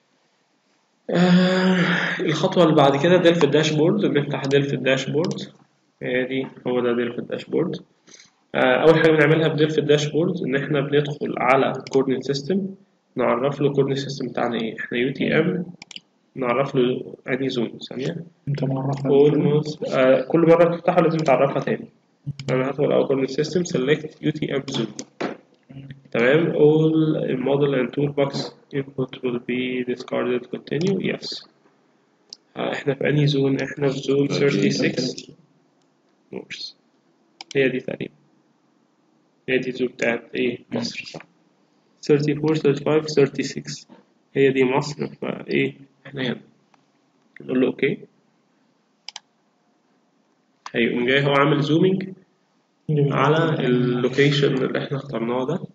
الخطوة اللي بعد كده ديلف الداشبورد. نفتح ديلف الداشبورد، دي هو ده ديلف الداشبورد. أول حاجة بنعملها بديلف الداشبورد إن إحنا بندخل على كوردينيت سيستم، نعرف له الكوردينيت سيستم بتاعنا إيه. إحنا يو تي إم نعرف له أنهي زون. ثانية انت معرفها كل مرة تفتحها لازم تعرفها تاني. أنا هدخل على كوردينيت سيستم select يو تي إم زون. تمام. all model and toolbox input will be discarded continue yes. احنا في انهي زون؟ احنا في زون 36 نورث. هي دي تقريبا، هي دي الزون بتاعت ايه مصر صح؟ 34 35 36 هي دي مصر. فايه احنا هنا نقول له اوكي، هيقوم جاي هو عامل زومينج على اللوكيشن اللي احنا اخترناه ده.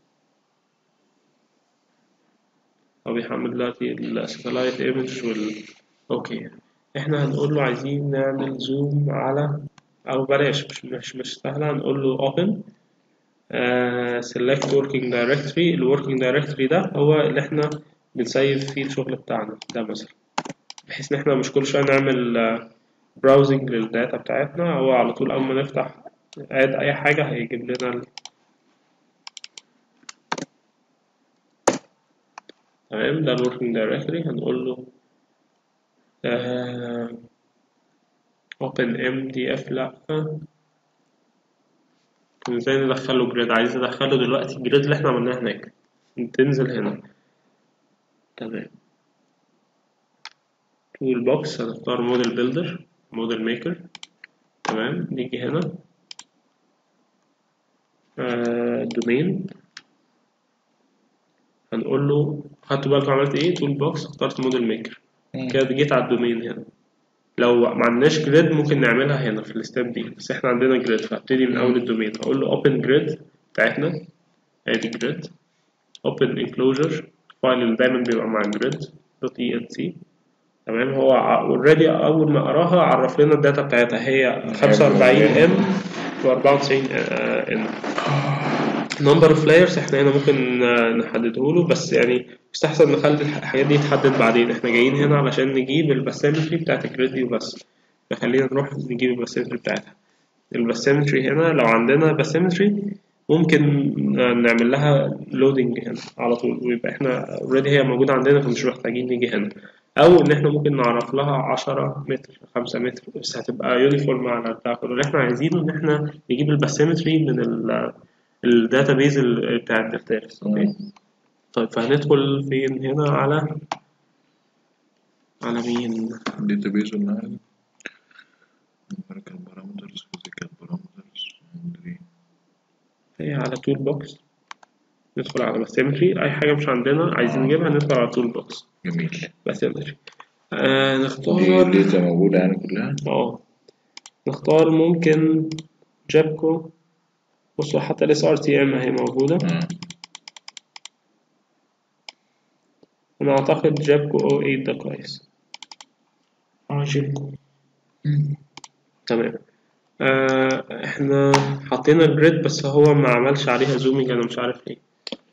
هو بيحمل دلوقتي الساتلايت ايمج اوكي. احنا هنقول له عايزين نعمل زوم على، او بلاش مش سهلة، هنقول له open select working directory. ال working directory ده هو اللي احنا بنسيف فيه الشغل بتاعنا ده مثلا، بحيث ان احنا مش كل شوية نعمل browsing للداتا بتاعتنا. هو على طول اول ما نفتح add اي حاجة هيجيب لنا تمام. ده ال working directory. هنقول له open mdf لأ. ازاي ندخله جريد؟ عايز ندخله دلوقتي الجريد اللي احنا عملناه هناك، تنزل هنا تمام. تول بوكس هنختار موديل بيلدر موديل ميكر تمام. نيجي هنا دومين هنقول له خدتوا بالكم عملت ايه؟ تول بوكس اخترت موديل ميكر كده جيت على الدومين هنا. لو ما عندناش جريد ممكن نعملها هنا في الستيب دي، بس احنا عندنا جريد فهبتدي من اول الدومين. هقول له open grid بتاعتنا ادي جريد open enclosure الفايل اللي دايما بيبقى مع الجريد .enc تمام. هو اوريدي اول ما قراها عرف لنا الداتا بتاعتها هي 45 ام و94 ان. number of layers احنا هنا ممكن نحدده له، بس يعني يستحسن نخلي الحاجات دي تتحدد بعدين. احنا جايين هنا علشان نجيب الباسيمتري بتاعت الجريد دي وبس، فخلينا نروح نجيب الباسيمتري بتاعتها. الباسيمتري هنا لو عندنا باسيمتري ممكن نعمل لها لودنج هنا على طول، ويبقى احنا اوريدي هي موجودة عندنا فمش محتاجين نيجي هنا. أو إن احنا ممكن نعرف لها 10 متر 5 متر بس هتبقى يونيفورم على البتاع كله. اللي احنا عايزينه إن احنا نجيب الباسيمتري من الداتابيز بتاع الدفترس. اوكي طيب فهندخل فين هنا على مين؟ database ولا حاجة؟ numerical parameters physical parameters هي على تول بوكس، ندخل على باسيمتري. أي حاجة مش عندنا عايزين نجيبها ندخل على تول بوكس جميل. باسيمتري. دي نختار داتا موجودة يعني كلها؟ نختار ممكن جابكو. بصوا حتى ال SRTM اهي موجودة. أنا أعتقد جابكو O8 ده كويس. جيبكو تمام. احنا حطينا الجريد بس هو ما عملش عليها زومينج، أنا مش عارف ليه.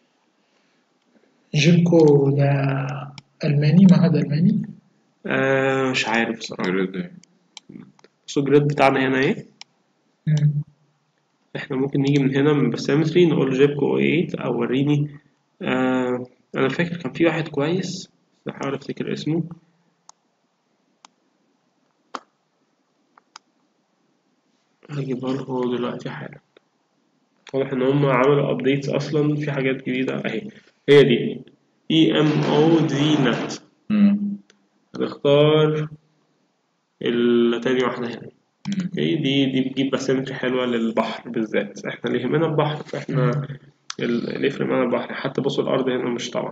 جيبكو ده ألماني، معهد ألماني؟ مش عارف بصراحة. جريد بصوا الجريد بتاعنا هنا ايه. احنا ممكن نيجي من هنا من باسيمتري نقول جيبكو O8 أو وريني. أنا فاكر كان في واحد كويس بحاول أفتكر اسمه. هجيبها لكم دلوقتي حالا. واضح إن هم عملوا أبديتس أصلا في حاجات جديدة أهي. هي دي EMODNet. هنختار التاني واحدة هنا. اوكي دي بتجيب باسيمتري حلوة للبحر بالذات، احنا اللي يهمنا البحر فاحنا اللي يفرق معانا البحر. حتى بصوا الأرض هنا مش طبعا.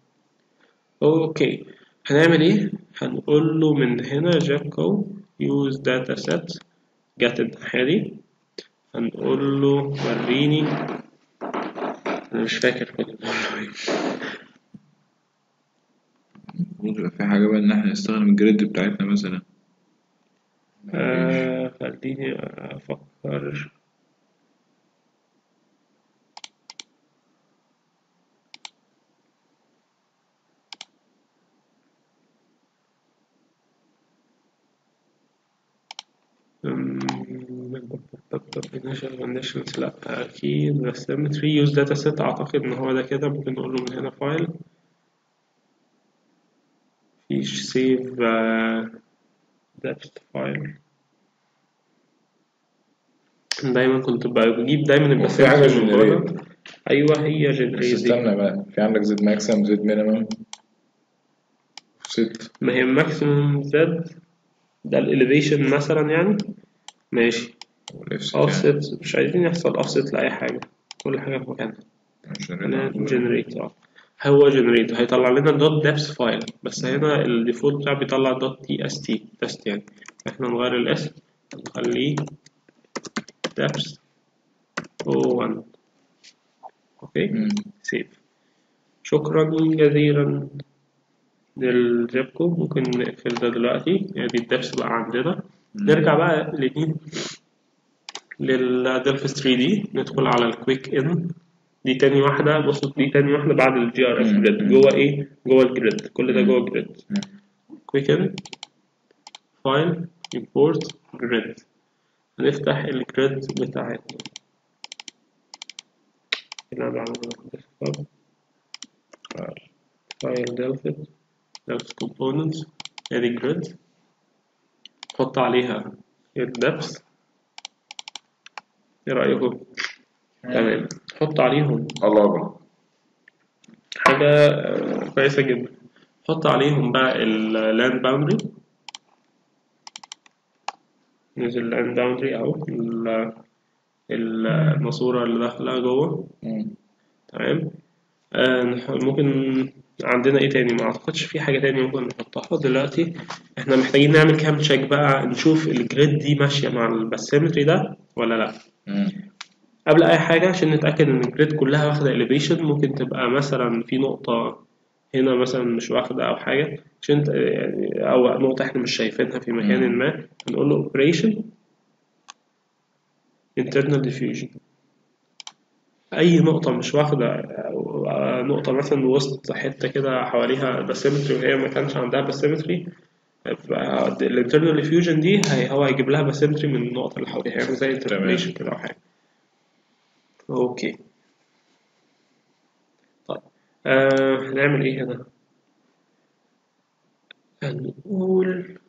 اوكي هنعمل ايه؟ هنقول له من هنا جاكو use data set جت الناحية دي. هنقول له وريني. أنا مش فاكر كنت بقول له ايه. المفروض يبقى في حاجة بقى إن إحنا نستخدم الجريد بتاعتنا مثلا. خليني أفكر. لا أكيد بس symmetry use data set أعتقد إن هو ده كده. ممكن نقول له من هنا فايل فيش save depth file. دايما كنت بجيب دايما وفي حاجة الباسيمتري من بره. generate. أيوه هي بس generate. استنى بقى، في عندك زد ماكسيمم زد مينيمم ست. ما هي maximum z ده الإليفيشن مثلا يعني. ماشي offset مش عايزين يحصل offset لأي حاجة، كل حاجة في مكانها. generate هو generate هيطلع لنا دوت depth فايل بس هنا الديفولت بتاعه بيطلع دوت tst تست يعني. احنا نغير الاسم نخليه depth 01. اوكي سيف. شكرا جزيلا للجابكو. ممكن نقفل ده دلوقتي يعني الدبس بقى عندنا. نرجع بقى للدلفس 3D ندخل على الكويك ان. دي تاني واحدة. بصوا دي تاني واحدة بعد الجي ار اف جريد. جوه ايه؟ جوه الجريد. كل ده جوه الجريد. كويك ان فايل import جريد. هنفتح الجريد بتاعتنا. اللي انا بعمله فايل دلفت كومبوننتس ادي جريد. نحط عليها الدبس. ايه رأيكم؟ تمام. نحط عليهم الله حاجة كويسة جدا. نحط عليهم بقى اللاند باوندري. ننزل اللاند باوندري أو الماسورة اللي داخلة جوه. تمام. ممكن عندنا ايه تاني؟ ما اعتقدش في حاجة تاني ممكن نحطها دلوقتي. احنا محتاجين نعمل كام تشيك بقى نشوف الجريد دي ماشية مع الباسيمتري ده ولا لا. قبل اي حاجة عشان نتأكد ان الجريد كلها واخدة elevation ممكن تبقى مثلا في نقطة هنا مثلا مش واخدة او حاجة عشان يعني او نقطة احنا مش شايفينها في مكان ما. هنقول له operation internal diffusion. اي نقطة مش واخدة نقطة مثلا وسط حتة كده حواليها باسيمتري وهي ما كانش عندها باسيمتري الانترنال ديفيوجن دي هو هيجيب لها باسيمتري من النقطة اللي حواليها يعني زي انتربوليشن كده أو حاجة. اوكي. طيب هنعمل ايه هنا؟ هنقول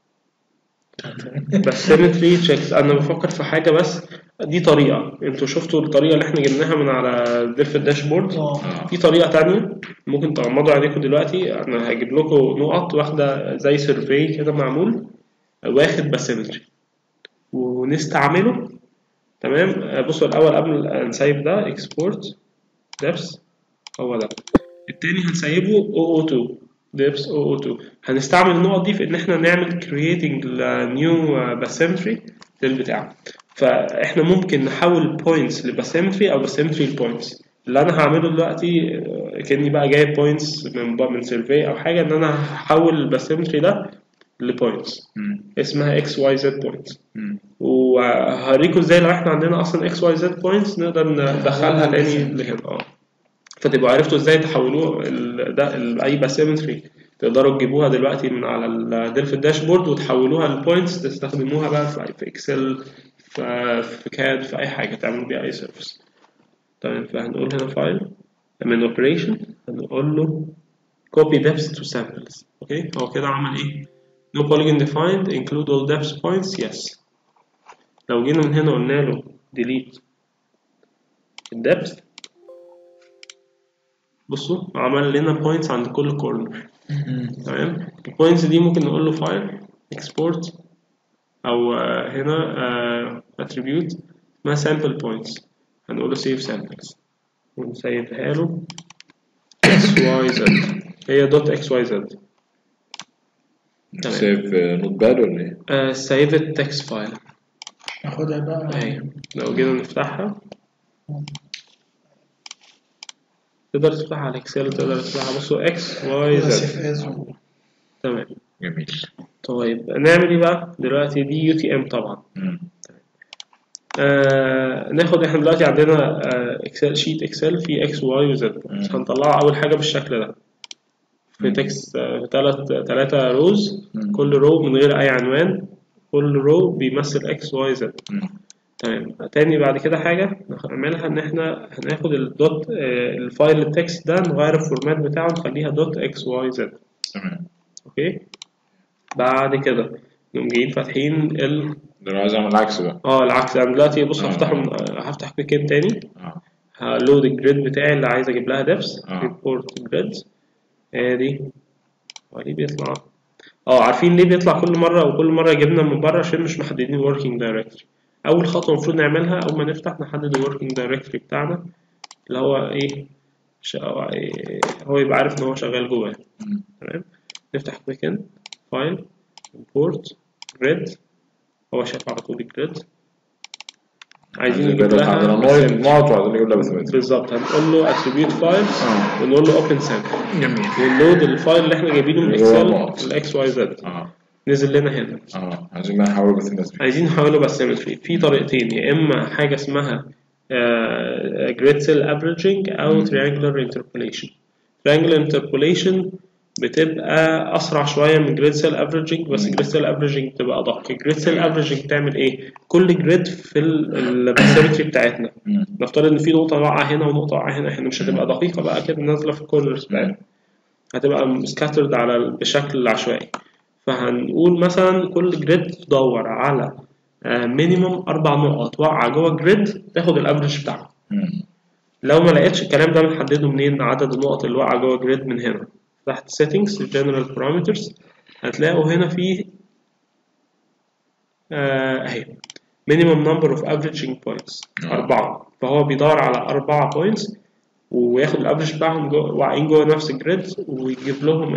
بس symmetry checks. انا بفكر في حاجه، بس دي طريقه. انتوا شفتوا الطريقه اللي احنا جبناها من على ديلف الداشبورد؟ في طريقه تانية ممكن تغمضوا عليكم دلوقتي. انا هجيب لكم نقط واخده زي سيرفي كده معمول، واخد باسيمتري ونستعمله. تمام. بصوا الاول قبل ما نسيب ده اكسبورت ديبس، هو ده. التاني هنسيبه OO2 depth OO2. هنستعمل النقط دي في ان احنا نعمل creating new bathymetry للبتاع. فاحنا ممكن نحول points لباسيمتري او باسيمتري لبوينتس. اللي انا هعمله دلوقتي كاني بقى جايب points من سيرفي او حاجه، ان انا هحول الباسيمتري ده لبوينتس اسمها XYZ points. وهوريكم ازاي لو احنا عندنا اصلا XYZ points نقدر ندخلها تاني لهنا. فتبقوا عرفتوا ازاي تحولوه ده لاي باسيمتري. تقدروا تجيبوها دلوقتي من على الديلف الداشبورد وتحولوها لبوينتس تستخدموها بقى في اكسل، في كاد، في اي حاجه تعملوا بيها اي سيرفيس. تمام. فهنقول هنا فايل من اوبريشن، هنقول له copy depths to samples. اوكي. هو كده عمل ايه؟ no polygon defined include all depth points yes. لو جينا من هنا قلنا له delete الدبث، بصوا عمل لنا بوينتس عند كل كورنر. تمام. البوينتس دي ممكن نقول له فايل اكسبورت، او هنا اتريبيوت اسمها سامبل بوينتس، هنقول له سيف سامبلز ونسيبها له اكس واي زد، هي دوت اكس واي زد. سيف نوت باد ولا ايه؟ سيف التكست فايل. ناخدها بقى اهي لو جينا نفتحها تقدر تفتحها على الاكسل، تقدر تفتحها. بصوا اكس واي زد. تمام. جميل. طيب نعمل ايه بقى دلوقتي؟ دي يو تي ام طبعا. ناخد احنا دلوقتي عندنا اكسل، شيت اكسل فيه اكس وواي وزد. هنطلعه اول حاجه بالشكل ده في تكست، ثلاثة روز، كل رو من غير اي عنوان، كل رو بيمثل اكس واي زد. تمام. تاني بعد كده حاجه نعملها ان احنا هناخد الدوت الفايل التكست ده نغير الفورمات بتاعه نخليها دوت اكس واي زد. تمام. اوكي. بعد كده نقوم جايين فاتحين ده لو عايز اعمل العكس بقى. العكس. انا دلوقتي بص هفتح كويكين تاني، هلود الجريد بتاعي اللي عايز اجيب لها ديبس، ريبورت جريد. ادي هو ليه بيطلع؟ عارفين ليه بيطلع كل مره وكل مره جبنا من بره؟ عشان مش محددين working directory. اول خطوه المفروض نعملها اول ما نفتح نحدد الworking directory بتاعنا اللي هو ايه، هو يبقى عارف ان هو شغال جواه. تمام. نفتح كويكن فايل امبورت جريد، هو شاف على طول الجريد. عايزين نجيب لها بالظبط، هنقول له اتريبيوت فايل ونقول له اوبن سامبل. جميل. ونلود الفايل اللي احنا جايبينه من اكسل الاكس واي زد. نزل لنا هنا. عايزين بقى نحوله باسيمتري. عايزين نحوله باسيمتري في طريقتين، يا اما حاجه اسمها جريد سيل افريجنج او تريانجلر انتربوليشن. تريانجلر انتربوليشن بتبقى اسرع شويه من جريد سيل افريجنج، بس جريد سيل افريجنج بتبقى ادق. جريد سيل افريجنج بتعمل ايه؟ كل جريد في الباسيمتري بتاعتنا نفترض ان في نقطه واقعه هنا ونقطه واقعه هنا، احنا مش هتبقى دقيقه بقى كده نازله في الكورنرز بتاعتنا، هتبقى سكاترد على بشكل عشوائي. فهنقول مثلا كل جريد تدور على مينيموم 4 نقط واقعه جوه جريد تاخد الافريج بتاعها. لو ما لقيتش الكلام ده بنحدده منين؟ عدد النقط اللي واقعه جوه جريد من هنا تحت settings general parameters، هتلاقوا هنا في اهي minimum number of averaging points 4. فهو بيدور على 4 points وياخد الافريج بتاعهم واقعين جوه نفس الجريد ويجيب لهم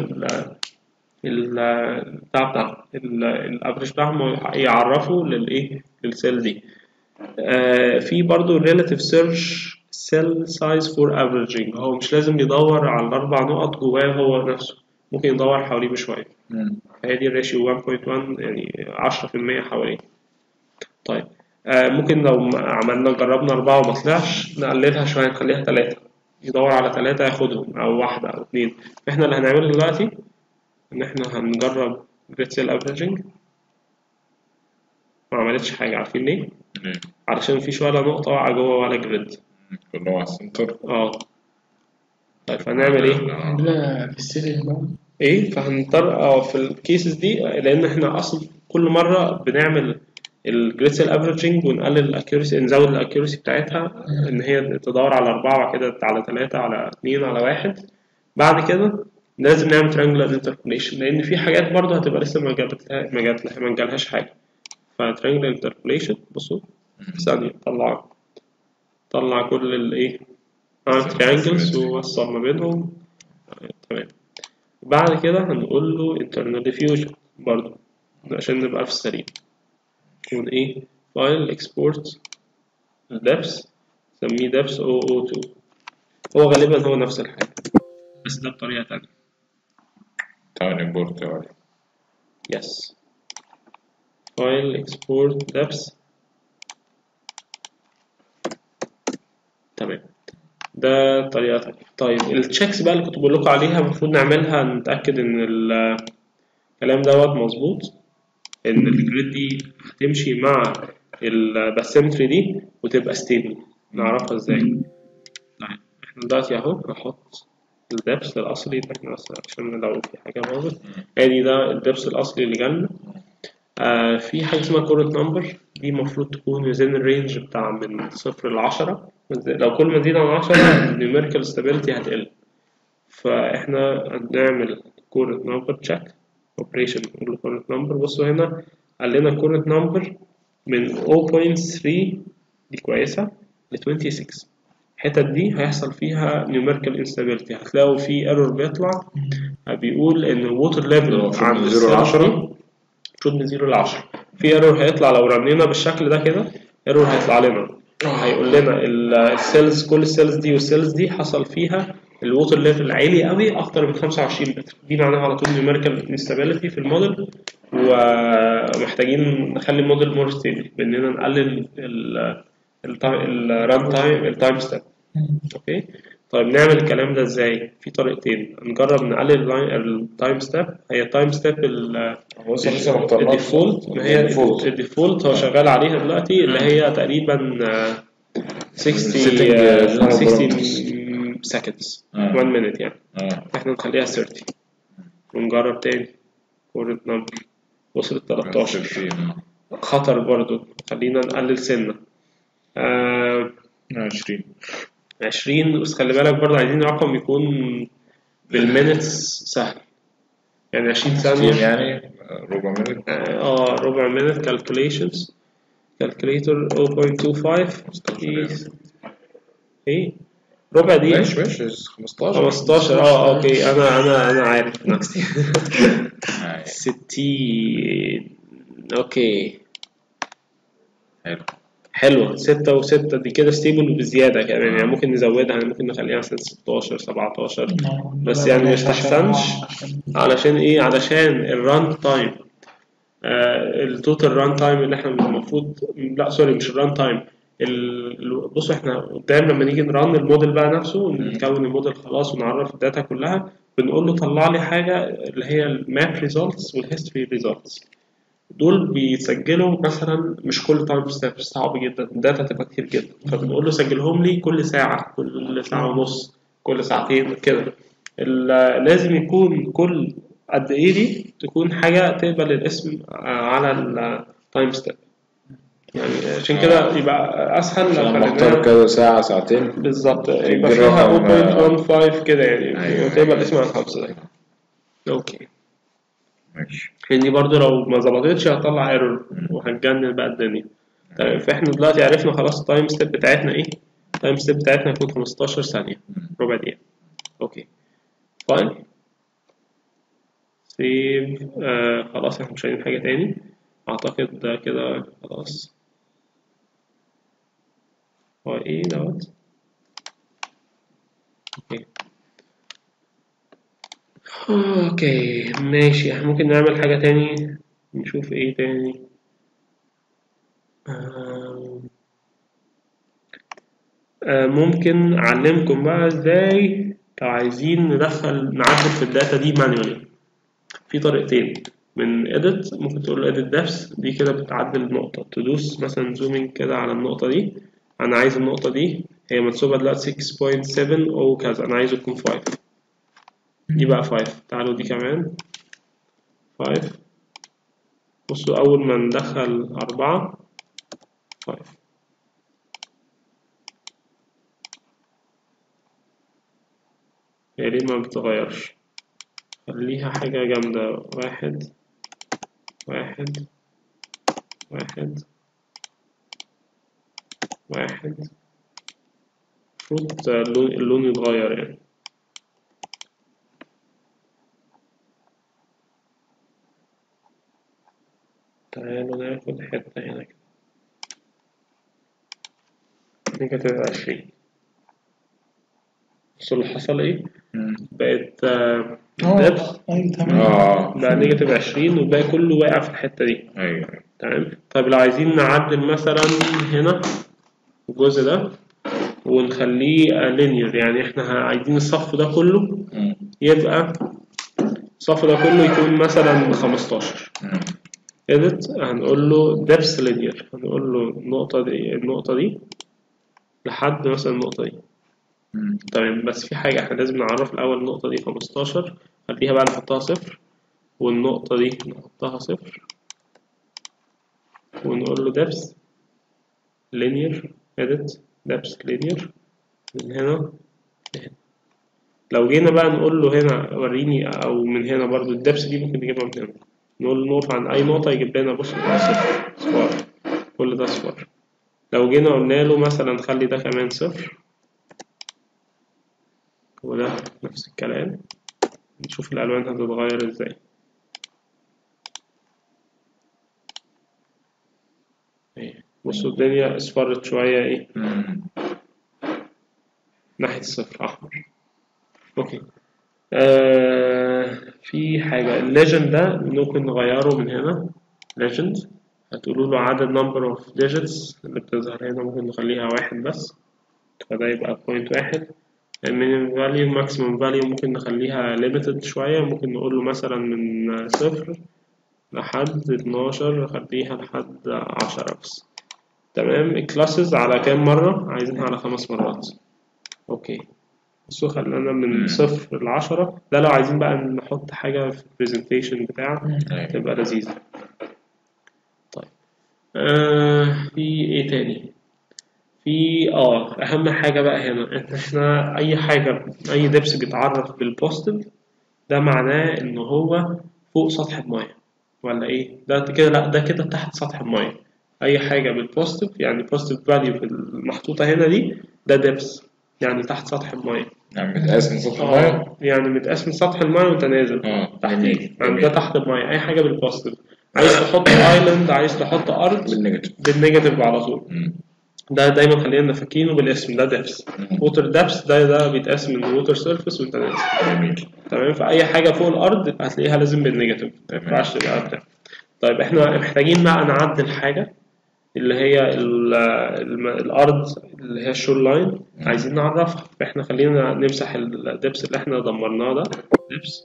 بتاع الافريج بتاعهم يعرفوا للايه للسيل دي. في برضو relative search cell size for averaging، هو مش لازم يدور على الأربع نقط جواه هو نفسه، ممكن يدور حواليه بشوية. فهي دي الريشيو 1.1 يعني 10% حواليه. طيب ممكن لو عملنا جربنا 4 وما طلعش نقللها شوية نخليها 3، يدور على 3 ياخدهم أو 1 أو 2. فإحنا اللي هنعمله دلوقتي إن إحنا هنجرب grid cell averaging. ما عملتش حاجة، عارفين ليه؟ علشان مفيش ولا نقطة واقعة جوه ولا جريد. اللي هو على السنتر. طيب هنعمل ايه؟ عندنا في السيتنج بقى فهنضطر في الكيسز دي، لان احنا اصلا كل مره بنعمل الجريتسل افريجنج ونقلل الاكيورسي، نزود الاكيورسي بتاعتها ان هي تدور على 4 وبعد كده على 3 على 2 على 1. بعد كده لازم نعمل تريانجلر انتربوليشن، لان في حاجات برضه هتبقى لسه ما جالهاش حاجه. فتريانجلر انتربوليشن بصوا في ثانيه طلع كل الايه، عمل تريانجلز ووصل ما بينهم. تمام. بعد كده هنقول له internal diffusion برضه عشان نبقى في السريع. يكون ايه file export depth، سميه depth 002. هو غالبا هو نفس الحاجة بس ده بطريقة تانية. تعال import يا ولد. yes file export depth. تمام، ده طريقة تانية. طيب التشيكس بقى اللي كنت بقول لكم عليها المفروض نعملها نتأكد إن الكلام دوت مظبوط، إن الجريد دي هتمشي مع الباسيمتري دي وتبقى ستيبل. نعرفها إزاي؟ طيب إحنا دلوقتي أهو هحط الدبس الأصلي ده إحنا بس عشان لو في حاجة باظت. أدي ده الدبس الأصلي اللي جالنا. في حاجة اسمها كورنت نمبر، دي المفروض تكون within الرينج بتاع من 0 ل10. لو كل ما تزيد عن 10 النيوميريكال ستابيليتي هتقل. فإحنا هنعمل كورنت نمبر تشيك اوبريشن نقول له كورنت نمبر. بصوا هنا قال لنا كورنت نمبر من 0.3 دي كويسة ل 26. الحتت دي هيحصل فيها numerical instability، هتلاقوا في ايرور بيطلع بيقول ان الووتر ليفل عند 0 ل 10 المفروض من 0 ل 10. في ايرور هيطلع لو رنينا بالشكل ده كده، ايرور هيطلع لنا هيقول لنا السيلز، كل السيلز دي والسيلز دي حصل فيها الووتر ليفل عالي قوي اكتر من 25 متر. دي معناها على طول numerical instability في الموديل، ومحتاجين نخلي الموديل مور ستيبل باننا نقلل الران تايم التايم ستيب. اوكي. طيب نعمل الكلام ده ازاي؟ في طريقتين. نجرب نقلل التايم ستيب. هي التايم ستيب الديفولت، ما هي الديفولت هو شغال عليها دلوقتي اللي هي تقريبا 60 seconds 1 minute يعني. احنا نخليها 30 ونجرب تاني. كورنت نمبر وصلت 13. خطر برضو، خلينا نقلل سنة 20. بس خلي بالك برضه عايزين رقم يكون بالمينتس سهل، يعني 20 ثانية يعني ربع مينت. ربع مينت. calculations calculator 0.25 ايه ربع دقيقة. ماشي 15 اوكي. انا عارف نفسي 60 اوكي. حلوة 6 و6 دي كده ستيبل وبزيادة كمان، يعني ممكن نزودها، يعني ممكن نخليها مثلا 16 17 بس يعني ما يستحسنش. علشان ايه؟ علشان الران تايم التوتال ران تايم اللي احنا المفروض، لا سوري مش الران تايم. بصوا احنا قدام لما نيجي نرن الموديل بقى نفسه، نكون الموديل خلاص ونعرف الداتا كلها، بنقول له طلع لي حاجة اللي هي الماب ريزلتس والهيستوري ريزلتس. دول بيسجلوا مثلا مش كل تايم ستيب، صعب جدا الداتا تبقى كتير جدا، فبنقول له سجلهم لي كل ساعة، كل ساعة ونص، كل ساعتين كده. لازم يكون كل قد ايه دي تكون حاجة تقبل الاسم على التايم ستيب، يعني عشان كده يبقى اسهل لو نختار كذا ساعة ساعتين بالظبط، يبقى فيها 0.15 كده يعني تقبل الاسم على 5 دقايق. اوكي ماشي. دي برضو لو ما ظبطتش هتطلع ايرور وهتجنن بقى الدنيا. طيب فاحنا دلوقتي عرفنا خلاص التايم ستيب بتاعتنا ايه. التايم ستيب بتاعتنا هتكون 15 ثانية ربع دقيقة. اوكي فايل سيف. خلاص احنا مش عايزين حاجة تاني اعتقد ده كده خلاص. هو ايه دوت. اوكي ماشي. احنا ممكن نعمل حاجة تاني، نشوف ايه تاني. ممكن أعلمكم بقى إزاي لو عايزين نعدل في الداتا دي مانيوالي. في طريقتين. من edit ممكن تقول له edit depth، دي كده بتعدل النقطة، تدوس مثلا زومينج كده على النقطة دي أنا عايز النقطة دي هي منسوبة دلوقتي 6.7 أو كذا، أنا عايزه يكون 5. دي بقى 5. تعالوا دي كمان 5. بصوا أول ما ندخل 4 5. هي ليه ما بتتغيرش؟ خليها حاجة جامدة. 1 1 1 1. المفروض اللون يتغير يعني. تعالوا ناخد حتة هنا كده نيجاتيف 20. بصوا اللي حصل ايه؟ بقت دبس ايوه تمام. بقى نيجاتيف 20 والباقي كله واقع في الحتة دي. ايوه تمام. طيب لو عايزين نعدل مثلا هنا الجزء ده ونخليه linear، يعني احنا عايزين الصف ده كله يبقى الصف ده كله يكون مثلا 15. edit هنقول له depth linear، هنقول له النقطة دي لحد مثلا النقطة دي. تمام. بس في حاجة احنا لازم نعرف الأول النقطة دي 15، خليها بقى نحطها 0، والنقطة دي نحطها 0 ونقول له depth linear edit depth linear من هنا لهنا. لو جينا بقى نقول له هنا وريني، أو من هنا برضو الدبس دي ممكن نجيبها من هنا، نقول له نقف عن أي نقطة يجيب لنا بص ده صفر، كل ده صفر. لو جينا قلنا له مثلا خلي ده كمان 0 وده نفس الكلام، نشوف الألوان هتتغير ازاي. بصوا الدنيا اصفرت شوية ايه ناحية الصفر أحمر. اوكي. في حاجة الليجند ده ممكن نغيره من هنا. legend هتقولوا له عدد number of digits اللي بتظهر هنا ممكن نخليها 1 بس، فده يبقى 0.1. minimum value maximum value ممكن نخليها limited شوية، ممكن نقول له مثلا من 0 لحد 12، نخليها لحد 10 بس. تمام. الكلاسز على كام مرة؟ عايزينها على 5 مرات. اوكي. بصوا خلينا من 0 ل10، ده لو عايزين بقى نحط حاجة في البرزنتيشن بتاع تبقى لذيذة. طيب في ايه تاني؟ في اهم حاجة بقى هنا، احنا اي حاجة اي دبس بيتعرف بالبوستيف ده معناه ان هو فوق سطح المية ولا ايه؟ ده كده لا، ده كده تحت سطح المية. اي حاجة بالبوستيف يعني بوستيف فاليو المحطوطة هنا دي ده دبس يعني تحت سطح المية. يعني متقاس من سطح المية؟ يعني متقاس من سطح المية وانت نازل تحتيه، يعني ده تحت المية اي حاجة بالبوستيف. عايز تحط ايلاند، عايز تحط ارض بالنيجاتيف على طول. ده دايما خلينا فاكرينه بالاسم ده دبس. ووتر دبس ده بيتقاس من ووتر سيرفيس وانت نازل. جميل. تمام. فأي حاجة فوق الأرض هتلاقيها لازم بالنيجاتيف، ما ينفعش تبقى بتاع. طيب احنا محتاجين بقى نعدل حاجة اللي هي الأرض اللي هي الشور لاين، عايزين نعرفها. فاحنا خلينا نمسح الدبس اللي احنا دمرناه ده دبس.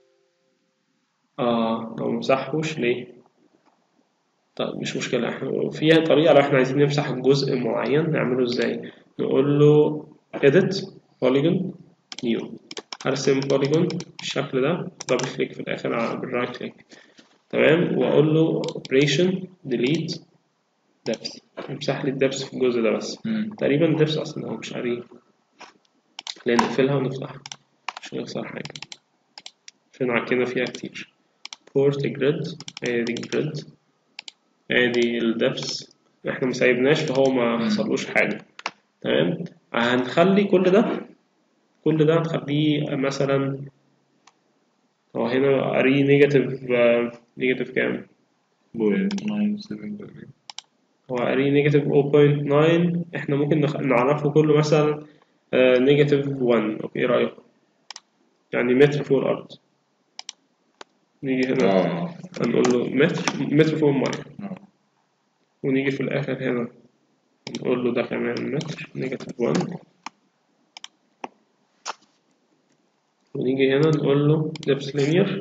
لو مسحوش ليه؟ طيب مش مشكلة، احنا فيها طريقة لو احنا عايزين نمسح جزء معين نعمله ازاي. نقول له edit polygon new، هرسم polygon بالشكل ده، دبل كليك في الآخر بالرايت كليك. تمام. وأقول له operation delete depth، يمسح لي الدبس في الجزء ده بس. تقريبا الدبس أصلا هو مش قاريه، خلينا نقفلها ونفتحها مش هنخسر حاجة عشان عكينا فيها كتير. port grid، ادي grid، ادي الدبس احنا مسايبناش فهو ما حصلوش حاجة. تمام. هنخلي كل ده هنخليه مثلا، هو هنا قاريه نيجاتيف كام؟ 0.97. هو قاريه نيجاتيف 0.9. احنا ممكن نعرفه كله مثلا نيجاتيف 1. اوكي، ايه رأيكم؟ يعني متر فوق الأرض. نيجي هنا هنقول له متر فوق المية، ونيجي في الآخر هنا نقول له ده كمان متر نيجاتيف 1، ونيجي هنا نقول له depth linear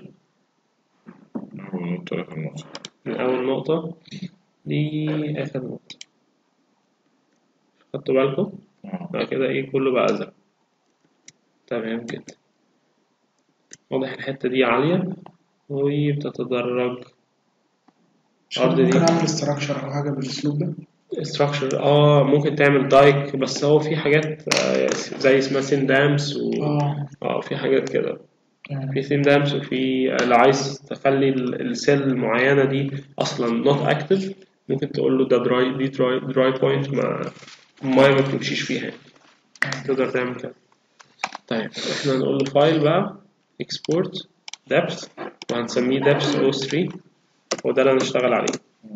من أول نقطة لآخر نقطة. خدتوا بالكم؟ بعد كده ايه كله بقى أزرق. تمام كده. واضح الحتة دي عالية وبتتدرج. مش كده ممكن أعمل استراكشر أو حاجة بالأسلوب ده؟ استراكشر ممكن تعمل دايك، بس هو في حاجات زي اسمها سين دامس في حاجات كده. في سين دامس، وفي لو عايز تخلي السيل المعينة دي أصلا not active ممكن تقول له ده دراي بوينت، المية ما بتمشيش فيها، تقدر تعمل كده. طيب احنا نقول له فايل بقى export depth، وهنسميه depth 03، وده اللي هنشتغل عليه.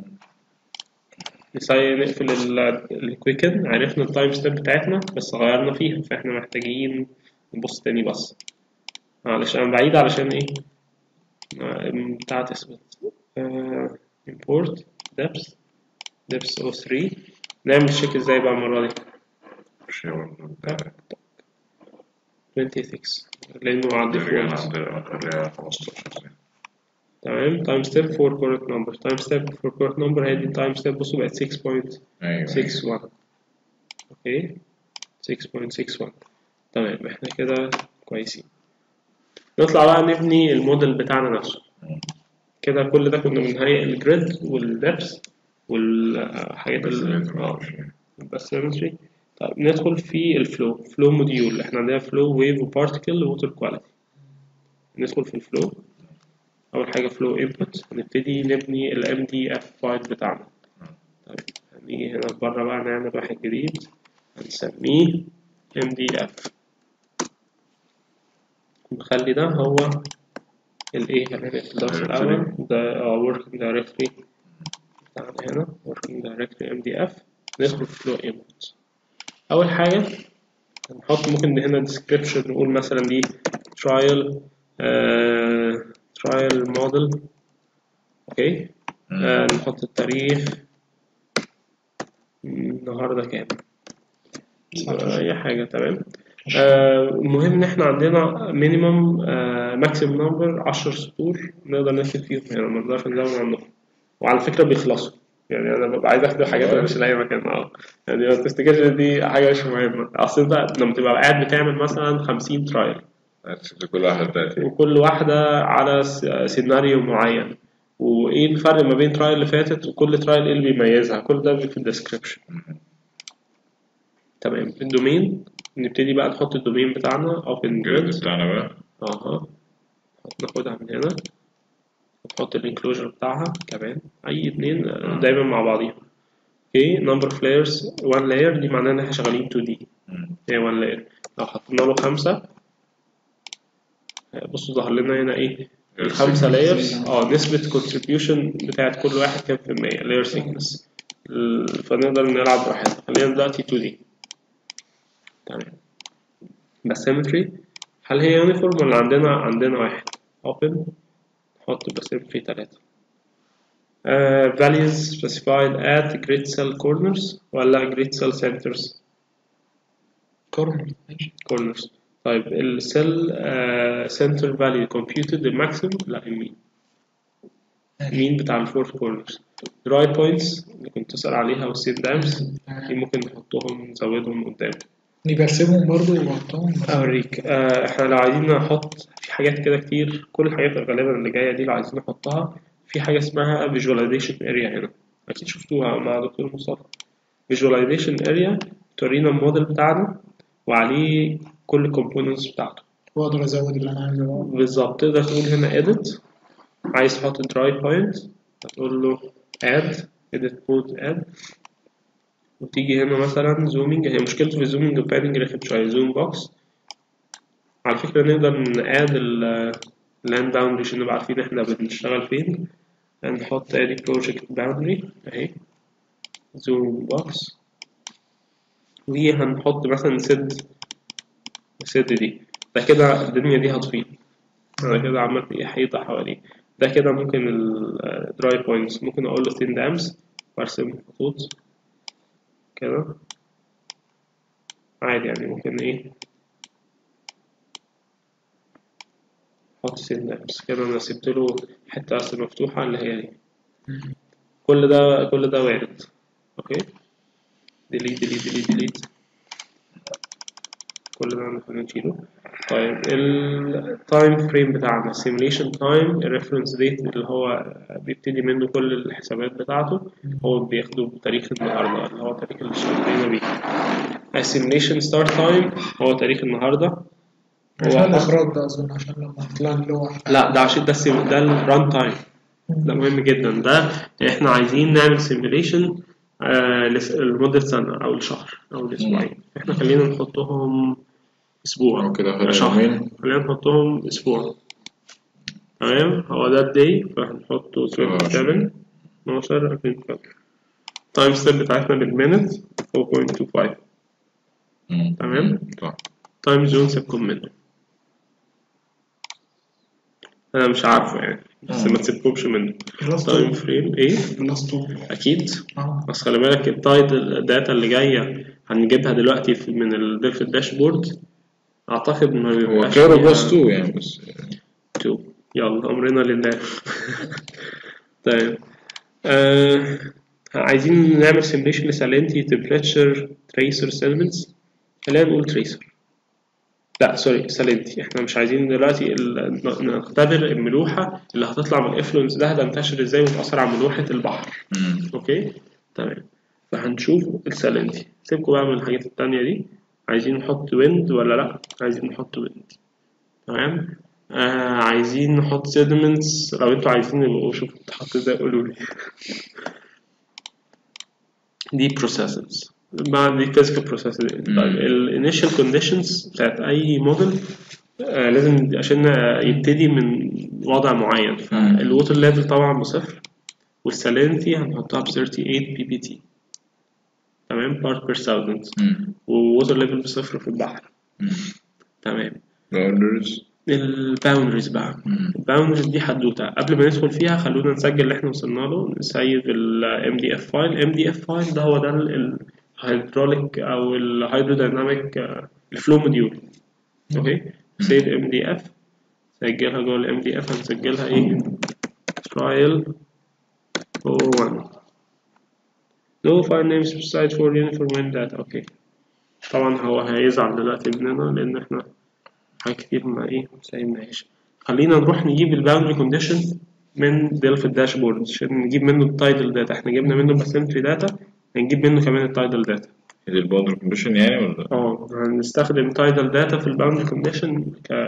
نقفل الكويكن، عرفنا التايم ستيب بتاعتنا بس غيرنا فيها، فاحنا محتاجين نبص تاني بس. معلش انا بعيد علشان ايه بتاعة اسمه import depth 03. نعمل تشيك ازاي بقى المرة دي؟ 26 لأنه عدى تمام. تايم ستيب فور كوريكت نمبر، تايم ستيب فور كوريكت نمبر هي دي التايم ستيب. بصوا بقت 6.61. اوكي 6.61. تمام احنا كده كويسين. نطلع بقى نبني الموديل بتاعنا نفسه. كده كل ده كنا بنهيئ الجريد والدبس والحاجات الباسيمتري. طيب ندخل في الفلو موديول. احنا عندنا فلو ويف وبارتيكل ووتر كواليتي. ندخل في الفلو. اول حاجه فلو انبوت، هنبتدي نبني الام دي اف فايل بتاعنا. طيب هنيجي هنا بره بقى نعمل واحد جديد هنسميه MDF. نخلي ده هو الايه الدرس الاول ده working directory بتاعنا هنا working directory MDF. ندخل في flow input. اول حاجه هنحط ممكن هنا description نقول مثلا دي trial model. اوكي نحط التاريخ النهارده كام، اي حاجه. تمام. المهم ان احنا عندنا مينيمم ماكسيمم نمبر 10 سطور نقدر نكتب فيهم هنا، ما نقدرش نزود عنهم. وعلى فكره بيخلصوا، يعني انا ببقى عايز اكتب حاجات مش لاقي مكان. يعني ما تفتكرش ان دي حاجه مش مهمه. اصل انت لما تبقى قاعد بتعمل مثلا 50 ترايل وكل واحده على سيناريو معين، وايه الفرق ما بين ترايل اللي فاتت وكل ترايل ايه اللي بيميزها، كل ده في الديسكريبشن. تمام. الدومين نبتدي بقى نحط الدومين بتاعنا او في الجريد بتاعنا بقى. ناخدها من هنا نحط الانكلوجر بتاعها كمان، اي اتنين دايما مع بعضيهم. اوكي نمبر اوف لايرز 1 لاير، دي معناها ان احنا شغالين 2 دي. هي 1 لاير. لو حطينا له 5 بصوا ظهر لنا هنا ايه الخمسة لايرز. نسبة كونتريبيوشن بتاعت كل واحد كام في المية لاير سيكنس. فنقدر نلعب براحتنا. خلينا دلوقتي 2 دي. تمام. باسيمتري هل هي يونيفورم ولا عندنا واحد open نحط باسيمتري 3. values specified at grid cell corners ولا grid cell centers؟ corners. طيب السيل center value computed الماكسيمم لا مين بتاع الفورث corners. dry points اللي كنت تسأل عليها والسين دامس دي ممكن نحطهم نزودهم قدام. برسمهم برضو ونحطهم. أوريك. احنا لو عايزين نحط في حاجات كده كتير، كل الحاجات غالبا اللي جاية دي لو عايزين نحطها في حاجة اسمها visualization area هنا. أكيد شفتوها مع دكتور مصطفى. visualization area تورينا الموديل بتاعنا وعليه كل الكومبوننتس بتاعته، واقدر ازود اللي انا عايزه. بالظبط. تقدر تقول هنا edit، عايز تحط dry point هتقول له add edit code add، وتيجي هنا مثلا zooming. هي مشكلته في الزومينج والبادنج رخم شوية. zoom box على فكرة نقدر نقاد اللاند باوندري عشان نبقى عارفين احنا بنشتغل فين. هنحط ادي project boundary اهي zoom box، وهنحط مثلا سد دي. ده كده الدنيا دي هتفيض. أنا كده عملت إيه حيطة حواليه. ده كده ممكن الدراي بوينتس ممكن أقول له thin dams وأرسم خطوط كده عادي. يعني ممكن إيه أحط thin dams كده. أنا سبت له حتة أرسم مفتوحة اللي هي دي. كل ده وارد. أوكي delete كل ده خلينا نشيله. طيب التايم فريم بتاعنا simulation time الريفرنس ديت اللي هو بيبتدي منه كل الحسابات بتاعته هو بياخده بتاريخ النهارده اللي هو تاريخ اللي اشتغلنا بيه. السيميليشن ستارت تايم هو تاريخ النهارده. عشان الإخراج ده أظن عشان لما هتطلع اللوحة. لا ده عشان ده الران تايم ده مهم جدا. ده احنا عايزين نعمل سيميليشن لمدة سنة أو لشهر أو لأسبوعين. احنا خلينا نحطهم أسبوع كده شهر. خلينا نحطهم أسبوع. تمام هو ده الداي فهنحطه 27 12 2000. تايم ستيب بتاعتنا بالمينت 4.25. تمام. تايم زون سيبكم منه أنا مش عارفه يعني بس ما تسيبكمش منه. تايم فريم ايه؟ اكيد. بس خلي بالك الداتا اللي جايه هنجيبها دلوقتي من الديلفت داشبورد اعتقد ما بيبقاش هو كده بس 2 يعني بس 2 يلا امرنا لله. طيب عايزين نعمل سيميليشن لسالينتي تمبريتشر تريسر سيلمنتس. خلينا نقول تريسر لا سوري سالينتي. احنا مش عايزين دلوقتي نختبر الملوحة اللي هتطلع من الافلونس ده هتنتشر ازاي وتأثر على ملوحة البحر. اوكي تمام. فهنشوف السالينتي. سيبكوا بقى من الحاجات التانية دي. عايزين نحط ويند ولا لا؟ عايزين نحط ويند. تمام. عايزين نحط سيدمنتس. لو انتوا عايزين يبقوا شوفوا تحط ازاي قولوا لي. دي processes بعد دي physical processes. طيب ال initial conditions بتاعت أي موديل لازم عشان يبتدي من وضع معين. الووتر ليفل طبعا بصفر والسالينتي هنحطها ب 38 PPT. تمام part per thousand والووتر ليفل بصفر في البحر. تمام. الباوندريز بقى. الباوندريز دي حدوته قبل ما ندخل فيها خلونا نسجل اللي احنا وصلنا له. نسيب ال MDF فايل. MDF فايل ده هو ده الهيدروليك او الهيدروديناميك الفلو موديول. اوكي سيف MDF سجلها جوه ال MDF. هنسجلها ايه؟ trial 1 no file name specified for uniform wind data. اوكي طبعا هو هيزعل دلوقتي مننا لان احنا حاجات كتير ما ايه مسايبناهاش. خلينا نروح نجيب الباوندري كونديشن من ديلفت داشبورد عشان نجيب منه التايدل داتا. احنا جبنا منه الباسيمتري داتا هنجيب منه كمان التايدل داتا. الباوندري كونديشن يعني ولا؟ هنستخدم تايدل داتا في الباوندري كونديشن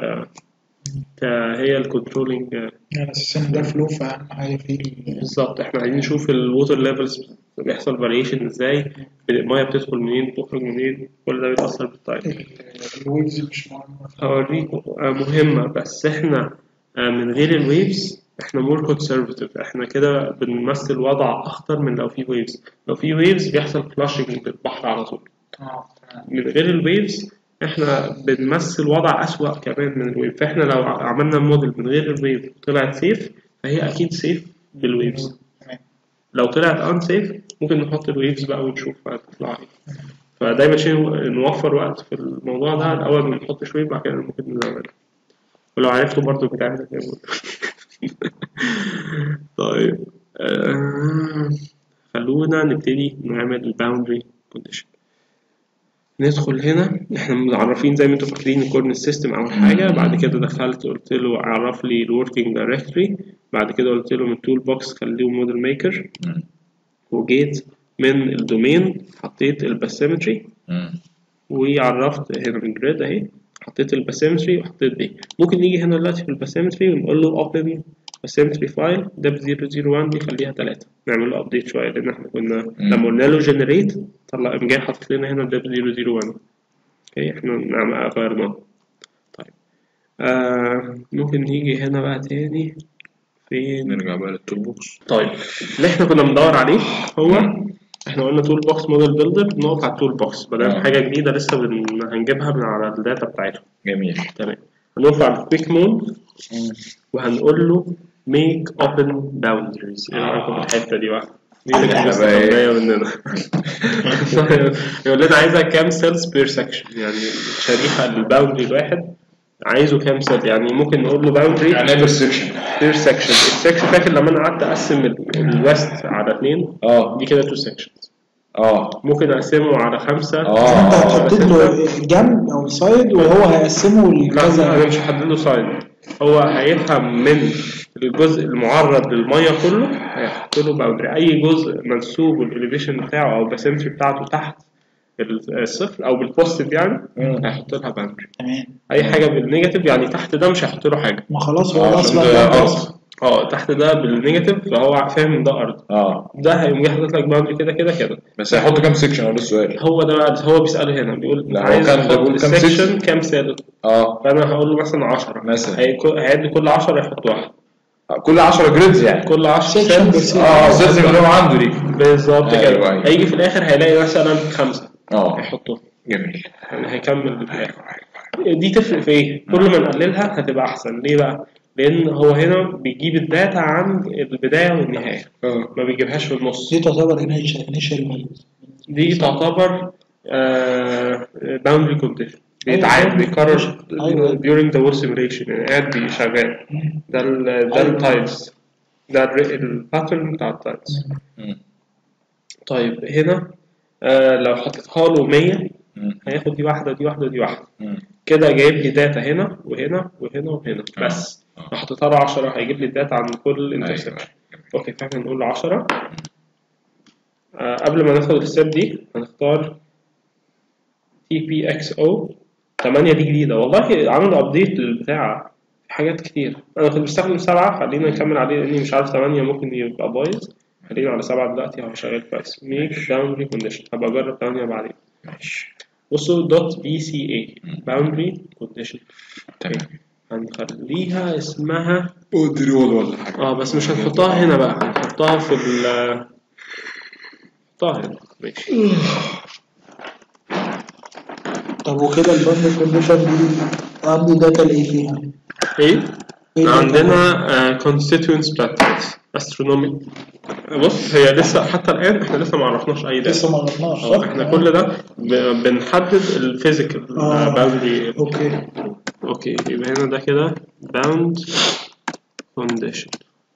هي الكنترولينج يعني اساسا ده فلو فاهم حاجه فيه بالظبط. احنا عايزين نشوف الووتر ليفلز بيحصل فاريشن ازاي الميه بتدخل منين بتخرج منين كل ده بيتأثر بالتايدل. الويفز مش مهمه هوريكم مهمه بس احنا من غير الويفز احنا مور كونسرفتيف. احنا كده بنمثل وضع اخطر من لو في ويفز. لو في ويفز بيحصل فلاشنج بالبحر على طول. من غير الويفز احنا بنمثل وضع اسوأ كمان من الويف. فاحنا لو عملنا موديل من غير الويف طلعت سيف فهي اكيد سيف بالويفز. لو طلعت ان سيف ممكن نحط الويفز بقى ونشوف هتطلع ايه. فدايما شيء نوفر وقت في الموضوع ده. الاول ما نحطش ويف بعد كده ممكن نزود. ولو عرفتوا برضو بتعمل كده. طيب خلونا نبتدي نعمل الباوندري كونديشن. ندخل هنا احنا معرفين زي ما انتم فاكرين الكورنر سيستم اول حاجه. بعد كده دخلت قلت له عرف لي الوركينج دايركتوري. بعد كده قلت له من التول بوكس خليه موديل ميكر. وجيت من الدومين حطيت الباسيمتري وعرفت هنا من جريد اهي حطيت الباسيمتري وحطيت دي. ممكن نيجي هنا دلوقتي في الباسيمتري ونقول له اوبن باسيمتري فايل depth001 دي خليها 3. نعمل له ابديت شويه لان احنا كنا لما قلنا له جنريت طلع قام جاي حاطط لنا هنا depth001. اوكي احنا غيرناه. طيب ممكن نيجي هنا بقى تاني فين نرجع بقى للتول بوكس. طيب اللي احنا كنا بندور عليه هو احنا قلنا تول بوكس موديل بيلدر. نقف على التول بوكس بدل حاجه جديده لسه هنجيبها من على الداتا بتاعتهم. جميل. تمام. هنقف على الكويك مود وهنقول له make open boundaries. ايه رايكم في الحته دي بقى؟ دي اللي كانت مستخبيه مننا. يقول لنا عايزها كام سيلز بير سكشن يعني الشريحه الباوندري الواحد عايزه كام سيل. يعني ممكن نقول له باوندري يعني بير سكشن. بير سكشن. السكشن فاكر لما انا قعدت اقسم الويست على 2 دي كده 2 sections. ممكن اقسمه على 5. انت هتحدد له جنب او سايد وهو هيقسمه لكذا. لا انا مش هحدد له سايد، هو هيفهم من الجزء المعرض للميه كله هيحط له باوندري. اي جزء منسوب الاليفيشن بتاعه او الباسنتري بتاعته تحت الصفر او بالبوزيتيف يعني هيحط لها باوندري. تمام. اي حاجه بالنيجاتيف يعني تحت ده مش هيحط له حاجه. ما خلاص هو اصلا تحت ده بالنيجاتيف فهو فاهم ان ده ارض. ده هيقوم جاي حاطط لك باوندري كده كده كده. بس هيحط كام سيكشن؟ هو ده السؤال. هو ده بقى هو بيساله هنا بيقول عايز كام سيكشن كام سالب. فانا هقول له مثلا 10 مثلا. هيعد لي كل 10 يحط واحد. كل 10 جريدز يعني كل 10 سيكشن سيكشن اللي هو عنده دي بالظبط كده. هيجي في الاخر هيلاقي مثلا 5 هيحطهم. جميل. يعني هيكمل في الاخر. دي تفرق في ايه؟ كل ما نقللها هتبقى احسن. ليه بقى؟ لان هو هنا بيجيب الداتا عند البدايه والنهايه ما بيجيبهاش في النص. دي تعتبر انيشال دي تعتبر boundary condition بيتعاد بيكرر during the whole simulation يعني قاعد شغال. ده التايبس، ده الباترن بتاع التايبس. طيب هنا لو حطيتها له 100 هياخد دي واحدة ودي واحدة ودي واحدة كده جايب لي داتا هنا وهنا وهنا وهنا بس. لو حطيتها له 10 هيجيب لي الداتا عن كل انترسكشن. اوكي فاحنا نقول له 10. قبل ما ناخد الستيب دي هنختار TPXO 8. دي جديدة والله، عملوا ابديت للبتاع في حاجات كتير. انا كنت بستخدم 7 خلينا نكمل عليه لاني مش عارف 8 ممكن يبقى بايظ. خلينا على 7 دلوقتي هو شغال كويس. ميك باوندري كونديشن هبقى اجرب 8 بعدين. بصوا .bca باوندري كونديشن. تمام. هنخليها اسمها باوندري ولا حاجة. بس مش هنحطها هنا بقى، هنحطها في نحطها هنا. ماشي. طب وكده الباوندري كونديشن دي عندي داتا لايه فيها؟ ايه عندنا constituents بتاعت astronomy. بص هي لسه حتى الان احنا لسه ما عرفناش اي داتا. لسه ما عرفناش احنا كل ده بنحدد الفيزيكال باوندري. اوكي يبقى هنا ده كده bound condition.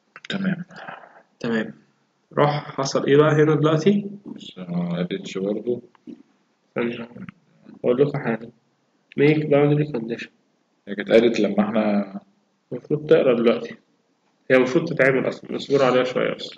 تمام. راح حصل ايه بقى هنا دلوقتي؟ بس ما قدرتش برضه. ثانية اقول لكم حاجة. make boundary condition هي كانت قالت لما احنا المفروض تقرا دلوقتي. هي المفروض تتعمل اصلا، نصبر عليها شوية بس.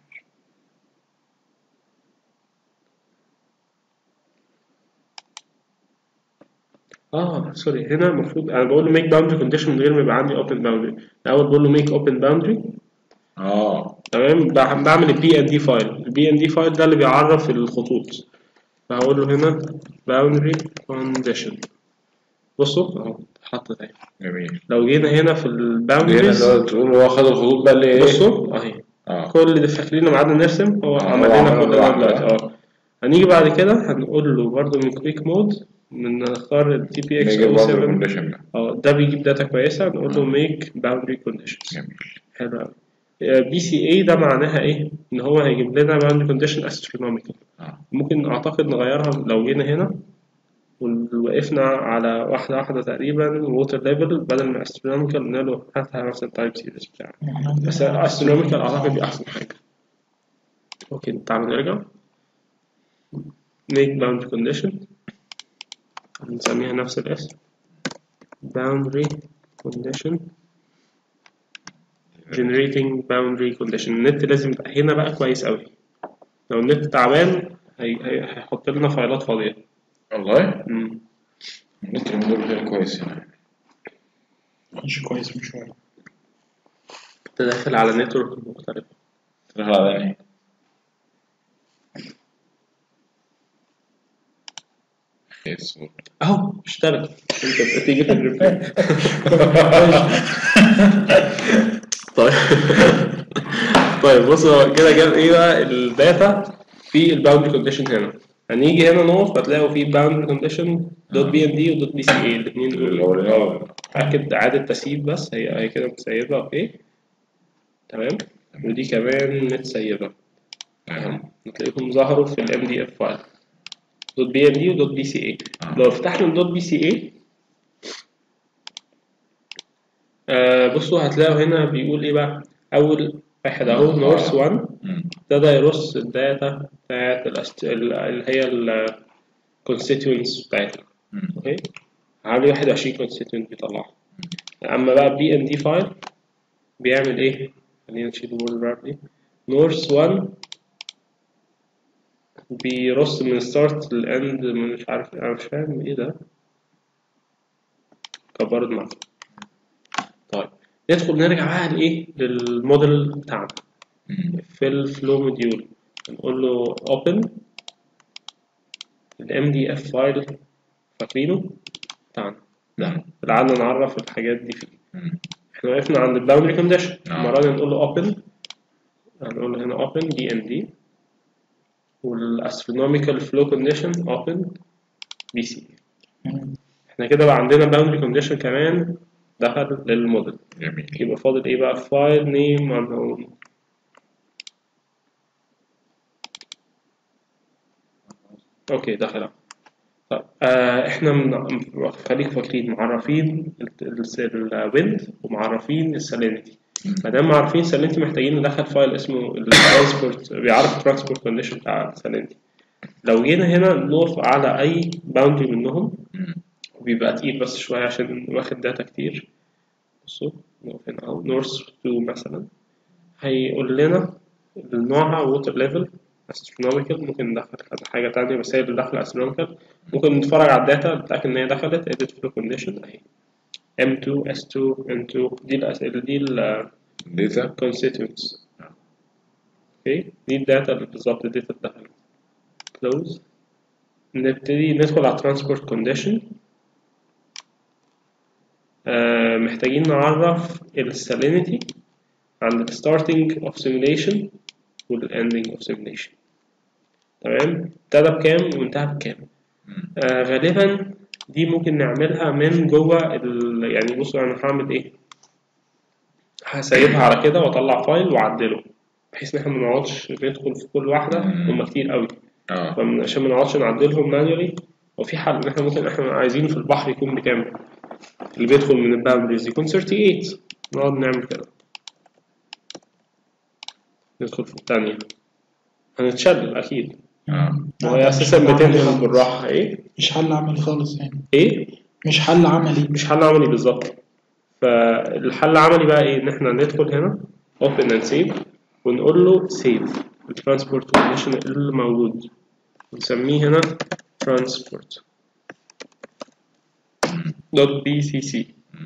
سوري هنا المفروض انا بقول له make boundary condition من غير ما يبقى عندي open boundary. الاول بقول له make open boundary. تمام. بعمل البي ان دي فايل. البي ان دي فايل ده اللي بيعرف الخطوط. فهقول له هنا boundary condition. بصوا اهو اتحطت اهي. جميل. لو جينا هنا في الباوندريز هنا اللي تقول هو خد الخطوط بقى اللي ايه؟ بصوا اهي. كل ده فاكرين لما قعدنا نرسم هو عمل لنا كل ده دلوقتي. هنيجي بعد كده هنقول له برضه من كويك مود نختار التي بي اكس او 7. ده بيجيب داتا كويسه. نقول له ميك باوندري كونديشنز. جميل. حلو قوي. بي سي اي ده معناها ايه؟ ان هو هيجيب لنا باوندري كونديشن استرونوميكال. ممكن اعتقد نغيرها لو جينا هنا ووقفنا على واحدة تقريبا ووتر ليفل بدل من استرونوميكال قلنا له هاتها مثلا تايب سيريز بتاعك. بس استرونوميكال اعتقد دي احسن حاجة. اوكي تعالوا نرجع make boundary condition هنسميها نفس الاسم boundary condition generating boundary condition. النت لازم يبقى هنا بقى كويس قوي. لو النت تعبان هيحط لنا فايلات فاضية. والله؟ النت اللي من دول كويس هنا. مش كويس مش شوية. انت داخل على نتورك مختلف. داخل على ايه؟ اهو اشتغل. انت بتيجي في الريبلاي. طيب بصوا كده جاب ايه بقى الداتا في الباوندري كونديشن. هنا هنيجي هنا نقف هتلاقوا في باوندري كونديشن دوت بي ان دي ودوت بي سي اي الاثنين دول. اتاكد اعاده تسييف بس هي كده متسيبه. اوكي تمام. ودي كمان متسيبه. هتلاقيهم ظهروا في الام دي اف فايل دوت بي ان دي ودوت بي سي اي. لو فتحنا الدوت بي سي اي بصوا هتلاقوا هنا بيقول ايه بقى. اول واحد اهو نورث 1 ابتدى يرص الداتا بتاعت اللي هي ال constituents بتاعتها. اوكي، حوالي 21 constituent بيطلعها. اما بقى بي ان دي فايل بيعمل ايه؟ خلينا نشيل الورد فارب دي. نورث 1 بيرص من ستارت للاند، مش عارف، انا مش فاهم ايه ده. كبرت معاك. طيب ندخل نرجع بقى لايه؟ للموديل بتاعنا في الفلو موديول. نقول له open الام دي اف فايل، فاكرينه بتاعنا ده اللي قعدنا نعرف الحاجات دي فيه. احنا وقفنا عند الباوندري كونديشن، المره دي نقول له open، هنقول له هنا open دي ان دي، والاسtronomical flow condition open بي سي. احنا كده بقى عندنا باوندري كونديشن كمان دخل للموديل. جميل. يبقى فاضل ايه بقى؟ فايل نيم unknown. اوكي دخل. طيب احنا خليك فاكرين معرفين الويند ومعرفين السالينيتي. ما دام معرفين السالينيتي محتاجين ندخل فايل اسمه الترانسبورت بيعرف الترانسبورت كونديشن بتاع السالينيتي. لو جينا هنا نقف على اي باوندري منهم بيبقى تقيل بس شويه عشان واخد داتا كتير. بصوا نقف هنا اهو نورث 2 مثلا، هيقول لنا نوعها ووتر ليفل astronomical. ممكن ندخل كذا حاجة تانية بس هي اللي داخلة astronomical. ممكن نتفرج على الداتا نتأكد إن هي دخلت edit flow condition أهي M2 S2 N2 دي الأسئلة دي data constituents. أوكي دي الداتا اللي بالظبط الداتا اللي دخلت. close. نبتدي ندخل على transport condition. محتاجين نعرف السالينيتي عند ال starting of simulation وال ending of simulation. تمام، ابتدى بكام وانتهى بكام. غالبا دي ممكن نعملها من جوه يعني بصوا انا هعمل ايه، هسيبها على كده واطلع فايل واعدله بحيث ان احنا ما نقعدش ندخل في كل واحده، هما كتير قوي عشان ما نقعدش نعدلهم مانيولي. وفي حل ان احنا ممكن احنا عايزين في البحر يكون بكام اللي بيدخل من الباوندريز يكون 38، نقعد نعمل كده. ندخل في الثانيه هنتشلل اكيد. وهي اساسا بتنزل بالراحه. ايه مش حل عملي خالص يعني. ايه مش حل عملي. مش حل عملي بالظبط. فالحل العملي بقى ايه؟ ان احنا ندخل هنا open and save ونقول له save الترانسبورت كونديشن اللي موجود ونسميه هنا transport .bcc.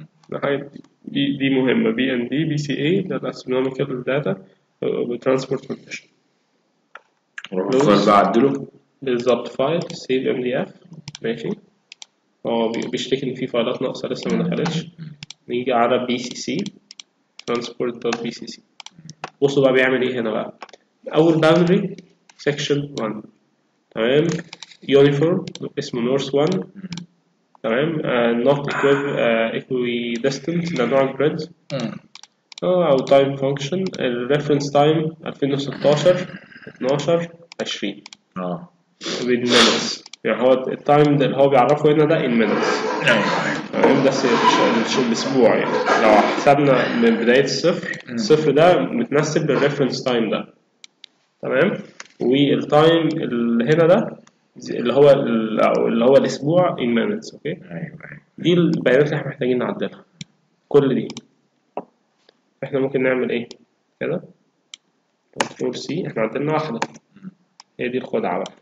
دي مهمة BND BCA ده astronomical data transport condition. الفايل بقى عدله بالظبط فايل save MDF. ماشي، هو بيشتكي ان في فايلات ناقصة لسه ما دخلتش. نيجي على BCC transport.bcc. بصوا بقى بيعمل ايه هنا بقى. اول boundary section 1 تمام uniform اسمه north 1 تمام not equidistant لنوع الجريد او time function. الريفرنس تايم 2016 12 20 بالمينتس. يعني هو التايم ده اللي هو بيعرفه هنا ده in minutes تمام. ده مش الاسبوع يعني. لو حسبنا من بداية الصفر ده متنسب للريفرنس تايم ده تمام. والتايم اللي هنا ده اللي هو الاسبوع in minutes. اوكي دي البيانات اللي احنا محتاجين نعدلها كل دي. احنا ممكن نعمل ايه كده كنترول سي، احنا عدلنا واحدة هي دي الخدعة بقى.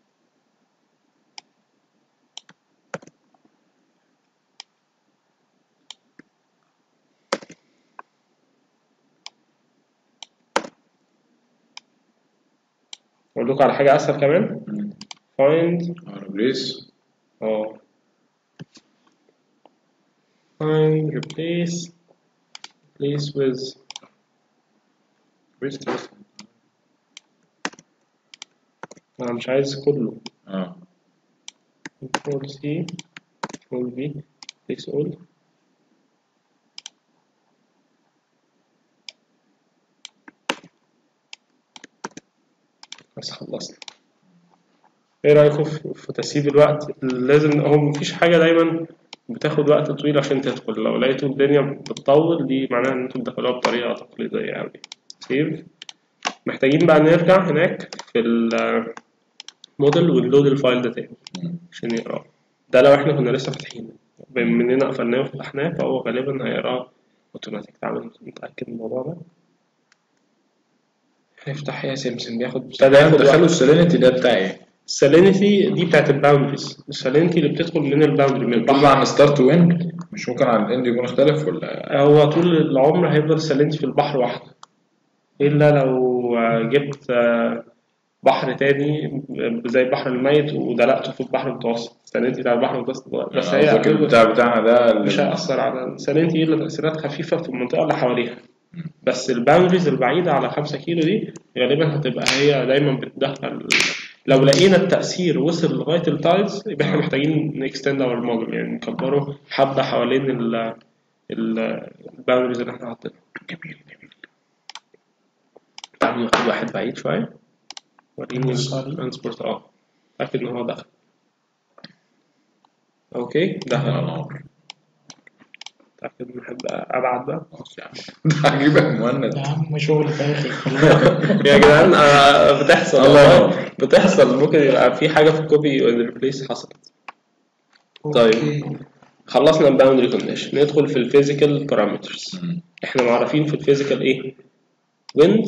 اقول لكم على حاجة اسهل كمان. find replace find replace with انا مش عايز كله. control C control V fix all. بس خلصنا. ايه رأيكم في تسييب الوقت؟ لازم هو مفيش حاجة دايما بتاخد وقت طويل عشان تدخل. لو لقيتوا الدنيا بتطول دي معناها ان انتوا بتدخلوها بطريقة تقليدية أوي. سيف. محتاجين بقى نرجع هناك في الموديل ونلود الفايل ده تاني عشان يقراه. ده لو احنا كنا لسه فاتحينه، بما اننا قفلناه وفتحناه فهو غالبا هيقراه اوتوماتيك. تعالوا نتأكد من الموضوع ده. هيفتح يا سمسم، بياخد دخلوا السالينيتي ده بتاعي. السالينيتي دي بتاعت الباوندريز، السالينيتي اللي بتدخل من الباوندري من البحر. عن ستارت وين مش ممكن على الاند يكون اختلف ولا؟ هو طول العمر هيفضل السالينيتي في البحر واحدة، إلا لو جبت بحر تاني زي البحر الميت ودلقته في البحر المتوسط، السالينيتي بتاع البحر المتوسط. بس هي بتاعنا ده مش هيأثر على السالينيتي إلا تأثيرات خفيفة في المنطقة اللي حواليها. بس الباوندريز البعيدة على 5 كيلو دي غالبا هتبقى هي دايما بتدخل. لو لقينا التأثير وصل لغاية التايلز يبقى احنا محتاجين نكستند اور موديل، يعني نكبره حبة حوالين الباوندريز اللي احنا حاطينها. جميل. تعالوا ناخد واحد بعيد شوية. وريني الترانسبورت. أكد إن هو دخل. أوكي دخل. تأكد إن أحب أبعد بقى. هجيبك مهند يا عم شغل فاخر. يا جدعان بتحصل والله، بتحصل. ممكن يبقى في حاجة في الكوبي والريبليس حصلت. طيب خلصنا الباوندري كونديشن، ندخل في الفيزيكال بارامترز. احنا معرفين في الفيزيكال ايه؟ ويند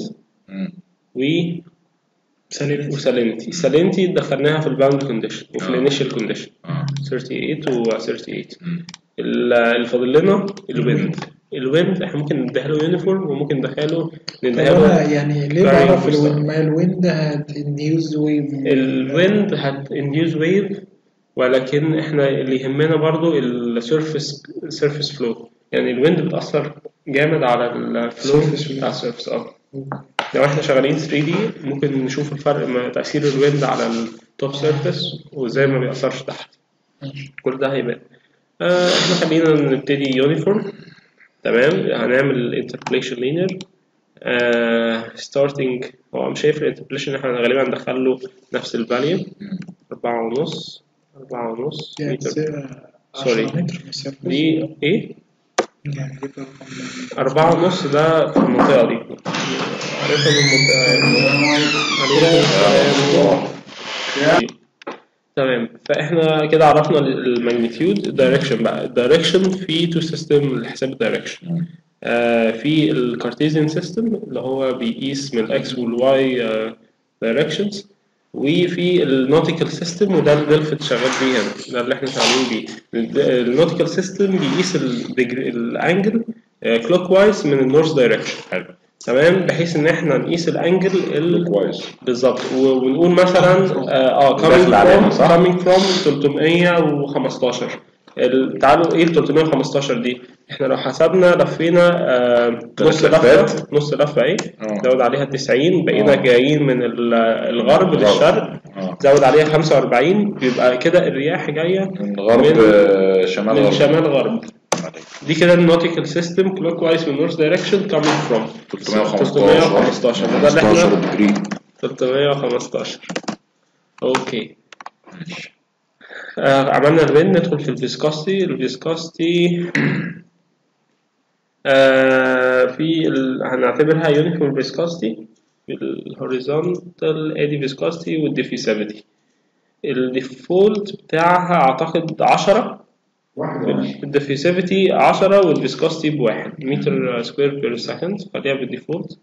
وسالينيتي. السالينيتي دخلناها في الباوندري كونديشن وفي الانيشال كونديشن 38 و 38. اللي فاضل لنا الويند احنا ممكن نديها له يونيفورم وممكن نديها له يعني ليه بعرف الويند؟ ما الويند هتنديوز ويف. الويند هتنديوز ويف، ولكن احنا اللي يهمنا برضو السيرفيس فلو. يعني الويند بتأثر جامد على الفلو بتاع السيرفيس. لو احنا شغالين 3D ممكن نشوف الفرق ما تأثير الويند على التوب سيرفيس وازاي ما بيأثرش تحت. كل ده هيبان. احنا خلينا نبتدي يونيفورم. تمام، هنعمل انتربوليشن لينير. ستارتنج هو مش هيفرق الانتربوليشن، احنا غالبا هندخل له نفس الفاليو 4.5 متر. سوري دي ايه؟ 4.5 ده في المنطقة دي. عارفها من المنطقة. تمام، فاحنا كده عرفنا الماجنتيود. الدايركشن بقى، الدايركشن في تو سيستم لحساب الدايركشن. في الكارتيزيان سيستم اللي هو بيقيس من الاكس والواي دايركشنز، وفي النوتيكال سيستم وده اللي دلفت شغال بيه هنا، ده اللي احنا شغالين بيه. النوتيكال سيستم بيقيس الانجل كلوك وايز من النورث دايركشن. حلو تمام، بحيث ان احنا نقيس الانجل بالظبط ونقول مثلا coming from 315. تعالوا ايه ال 315 دي؟ احنا لو حسبنا لفينا نص لفه اهي، زود عليها 90، بقينا جايين من الغرب للشرق، زود عليها 45، بيبقى كده الرياح جايه من غرب شمال غرب. دي كده النوتيكال سيستم كلوك وايز من نورث دايركشن coming from 315. ده اللي احنا 315. اوكي عملنا الوين. ندخل في الفيسكوستي. هنعتبرها يونيفورم فيسكوستي. الهوريزونتال ادي فيسكوستي والديفيسيفيتي. الديفولت بتاعها اعتقد 10، الديفيسيفيتي 10 والفيسكوستي ب1 متر سكوير بير سكند. خليها بالديفولت.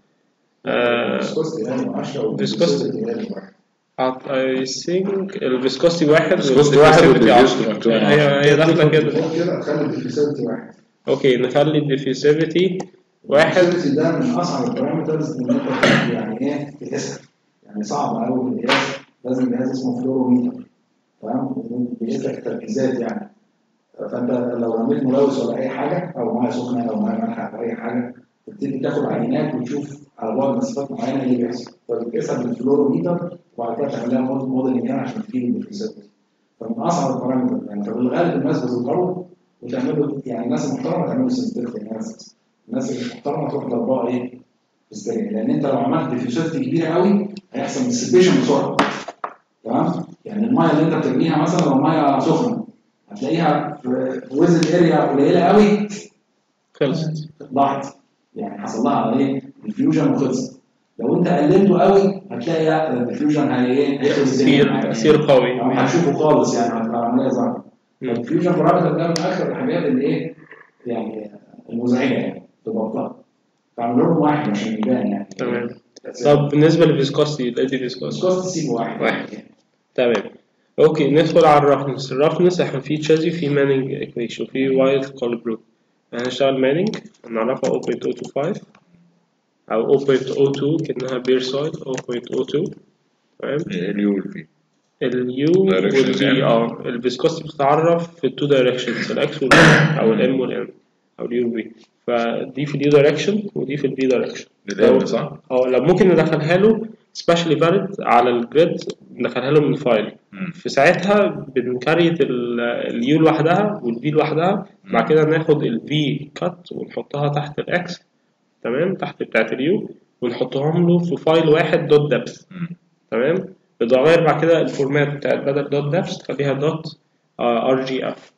الفيسكوستي I think الفيسكوستي 1 والديفيسيفيتي 10. هي داخله كده. خلي الديفيسيفيتي 1. اوكي نخلي الديفيسيفيتي 1. ده من اصعب البارامترز اللي انت يعني ايه تقيسها، يعني صعب قوي في القياس. لازم جهاز اسمه فلوروميتر، تمام، بيقيس لك التركيزات يعني. فانت لو رميت ملوث ولا اي حاجه او ميه سخنه او ميه مالحه او اي حاجه، تبتدي تاخد عينات وتشوف على بعد مسافات معينه ايه اللي بيحصل، فبتقيسها بالفلوروميتر وبعد كده تعملها موديلنج يعني عشان تجيب الديفيسيفيتي. فمن اصعب البارامتر يعني. فبالغالب الناس بتضربه وتعملوا يعني الناس المحترمه تعملوا سنسيتيفيتي اناليسيس، الناس المحترمه تروح تطبقها ايه؟ هيستيريا، لان انت لو عملت ديفيسيفيتي كبيره قوي هيحصل ديسيبيشن بسرعه. تمام؟ يعني الميه اللي انت بترميها مثلا لو ميه سخنه هتلاقيها في وزن اريا قليله قوي خلصت ضاعت، يعني حصل لها ايه؟ الديفيوجن وخلص. لو انت قللته قوي هتلاقي لا الديفيوجن هيقفل تأثير قوي هتشوفه خالص يعني هتبقى العمليه صعبه. الديفيوجن بارامتر ده من اكثر الحاجات اللي ايه يعني المزعجه يعني في بطلها. فعملوا لهم واحد عشان يبان يعني. تمام. طب بالنسبه للفيسكوستي لقيت الفيسكوستي سيبه واحد. تمام. اوكي ندخل على الرفنس. الرفنس احنا في تشازي في مانينج ايكويشن وفي وايت كولبروك. هنشتغل مانينج هنعرفها 0.025 او 0.02 كأنها بير سايد 0.02. تمام. اليو والفي الفيسكوستي بتتعرف في التو دايركشنز الاكس والواي او الام والان او اليو في. فدي في اليو دايركشن ودي في الفي دايركشن. صح؟ لو ممكن ندخلها له سبيشالي فاليد على الجريد ندخلها له من الفايل. في ساعتها بنكريت اليو لوحدها والفي لوحدها. بعد كده ناخد الفي كات ونحطها تحت الاكس تمام تحت بتاعت اليو ونحطهم له في فايل واحد دوت دبث. تمام. بتغير بعد كده الفورمات بتاعت بدل دوت دبث تخليها دوت ار جي اف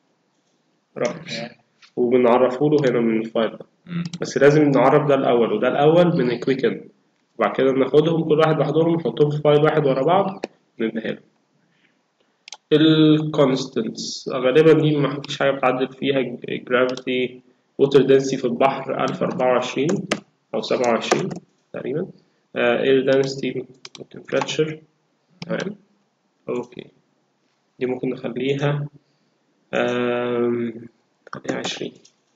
وبنعرفه له هنا من الفايل ده. بس لازم نعرف ده الاول وده الاول بنكويكن وبعد كده ناخدهم كل واحد لوحدهم نحطهم في فايل واحد ورا بعض نديها له. الكونستنتس غالبا دي ما فيش حاجه بتعدل فيها. جرافيتي ووتر دنسي في البحر 1024 او 27 تقريبا. اير دنسيتي تمبريتشر. تمام. اوكي دي ممكن نخليها 20.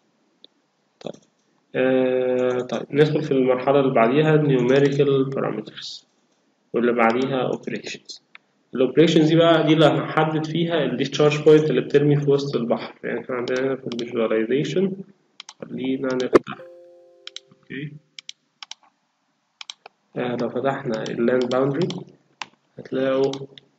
طيب ندخل في المرحلة اللي بعديها numerical parameters واللي بعديها operations. الاوبريشنز دي بقى دي اللي هنحدد فيها الديscharge بوينت اللي بترمي في وسط البحر. يعني احنا عندنا هنا في الفيجواليزيشن خلينا نفتح. اوكي لو فتحنا اللاند باوندري هتلاقوا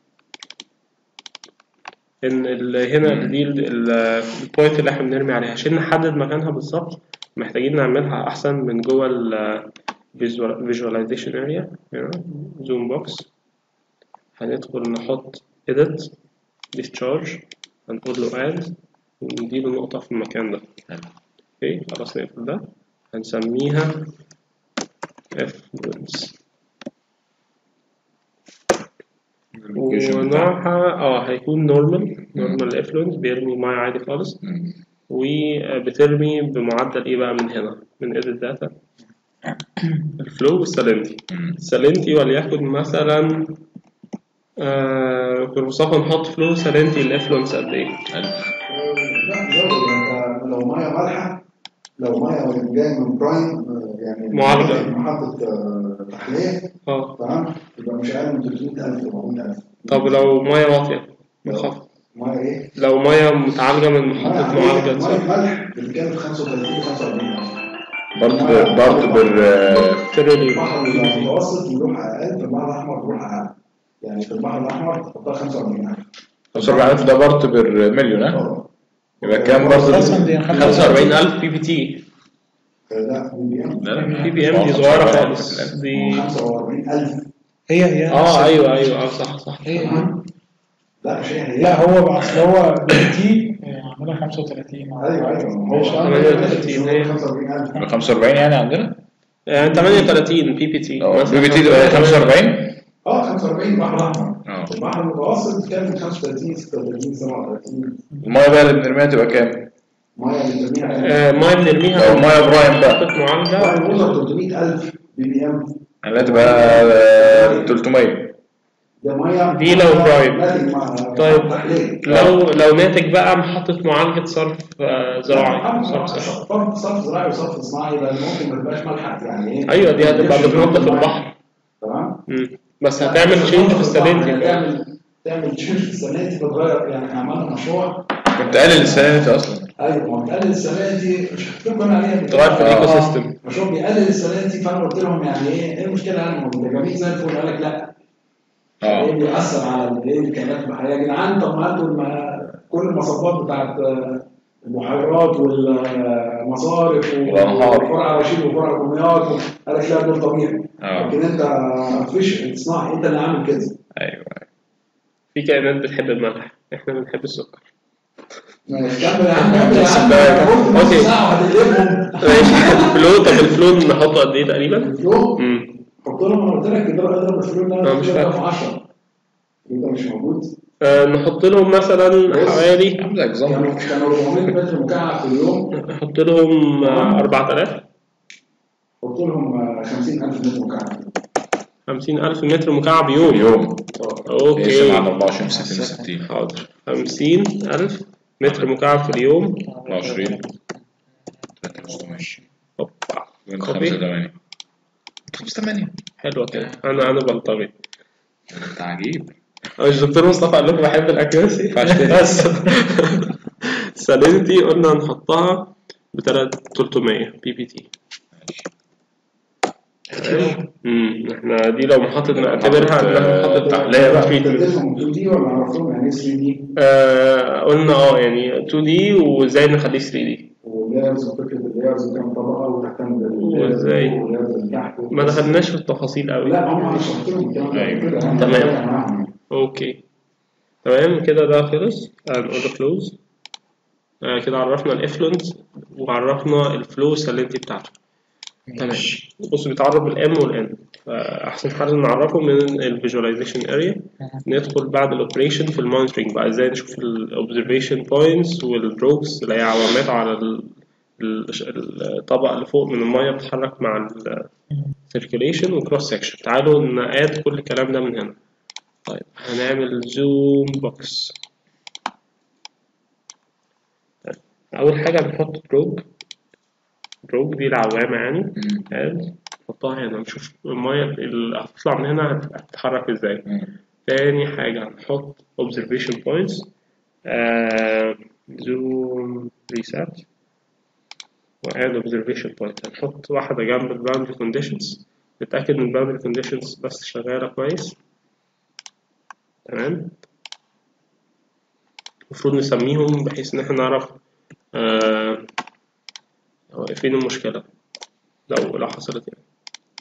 ان هنا دي البوينت اللي احنا بنرمي عليها. عشان نحدد مكانها بالظبط محتاجين نعملها احسن من جوه ال visualization area هنا zoom box. هندخل نحط edit discharge هنقول له add ونديله نقطة في المكان ده. اوكي خلاص نقفل ده. هنسميها effluents ونوعها هيكون normal effluent بيرمي مية عادي خالص. وبترمي بمعدل ايه بقى من هنا من edit data الفلو والسالينتي. السالينتي وليكن مثلا في المصطفى نحط فلو سالينتي الافلونس قد ايه؟ لا لو ميه مالحه لو ميه جايه من برايم يعني معالجه محطه تحليه تمام يبقى مش اقل من 300,000 400,000. طب لو ميه واطيه منخفض ميه ايه؟ لو ميه متعالجه من محطه معالجه ميه ملح بتتكلم في 35 45,000 برضه تريليون. البحر المتوسط بيروح اقل في البحر الاحمر بيروح اقل. يعني في البحر الاحمر تحطها 45,000. 45,000 ده بارت بالمليون ها؟ يبقى كام برضه؟ 45,000 بي بي تي. لا بي بي ام دي صغيره خالص دي 45,000 هي ايوه صح لا مش هي لا هو اصل هو بي تي عاملها 35 ايوه مش 38 هي 45,000 45 يعني عندنا؟ 38 بي بي تي بي بي تي تبقى 45؟ 45 البحر الاحمر. البحر المتوسط كان من 35 36 37. الميه بقى اللي بنرميها تبقى كام؟ ميه بنرميها لو ميه برايم بقى معالجه 300,000 بي بي ام يعني تبقى 300. دي لو برايم. طيب لو ناتج بقى محطة معالجة صرف زراعي صرف زراعي وصرف صناعي لان ممكن ما تبقاش ملحق يعني ايه. ايوه دي هتبقى بتنظف البحر تمام. بس هتعمل تشينج في السالينتي. تعمل تشينج في السالينتي بتغير. يعني احنا عملنا مشروع كنت قلل السالينتي اصلا. ايوه ما بتقلل السالينتي مش هتكون عليها تغير في الايكو سيستم. مشروع بيقلل السالينتي فانا قلت لهم يعني ايه المشكله يعني ده جميل زي الفل. قال لك لا ايه بيأثر على الكائنات البحريه يا جدعان. طب ما انتوا كل المصبات بتاعت البحيرات والمصارف وفرع رشيد وفرع دمياط قال لك لا دول طبيعي. لكن انت مفيش صناعي انت اللي عامل كده. ايوه في كائنات بتحب الملح احنا بنحب السكر. ماشي كمل يا عم كمل يا عم انا قلت نص اوكي ساعه وهتقلبهم. ماشي. الفلو، طب الفلو نحطه قد ايه تقريبا؟ الفلو حط لهم، انا قلت لك اضرب الفلو اللي انا مش قلت لك فاكر. في 10 يبقى مش موجود. نحط لهم مثلا حوالي عامل اكزامبل. كانوا 400 متر مكعب في اليوم، نحط لهم 4000. حط لهم 50,000 متر مكعب. 50,000 متر مكعب يوم. يوم اوكي يقسم على 24 60 60. حاضر. 50,000 متر مكعب في اليوم. 24 3600 هوبا من كوبي. 5 8 5 8. حلوة كده. أنا بلطجي. انت عجيب. مش دكتور مصطفى قال لكم بحب الأكيرسي بس. سالينيتي قلنا هنحطها ب 300 بي بي تي. احنا دي لو محطة نعتبرها انها محطة تحلية بقى. تدرسهم 2 دي ولا عرفتهم يعني 3 دي؟ قلنا يعني 2 دي وازاي نخليه 3 دي. واللايرز وفكرة اللايرز كام طبقة وتحتمل وازاي واللايرز اللي تحت ما دخلناش في التفاصيل قوي. لا هم شرحت لهم الكلام ده كده يعني. تمام اوكي تمام كده ده خلص. هنقول فلوز. كده عرفنا الافلونز وعرفنا الفلو سالينتي بتاعته. تمام. بص بيتعرف بالام والان، فاحسن حاجه نعرفه من الفيجواليزيشن اريا. ندخل بعد الاوبريشن في المونيتورنج بقى، ازاي نشوف الاوبزرفيشن بوينتس والدروبس اللي هي علامات على الطبقه اللي فوق من الميه بتتحرك مع السيركيليشن وكروس سكشن. تعالوا نقاد كل الكلام ده من هنا. طيب هنعمل زوم بوكس. طيب. اول حاجه هنحط بروب دي العوامة يعني. نحطها هنا نشوف المية اللي هتطلع من هنا هتتحرك ازاي. تاني حاجة هنحط observation points. zoom reset وadd observation point. هنحط واحدة جنب ال boundary conditions نتأكد ان ال boundary conditions بس شغالة كويس. تمام. المفروض نسميهم بحيث ان احنا نعرف فين المشكلة لو حصلت يعني.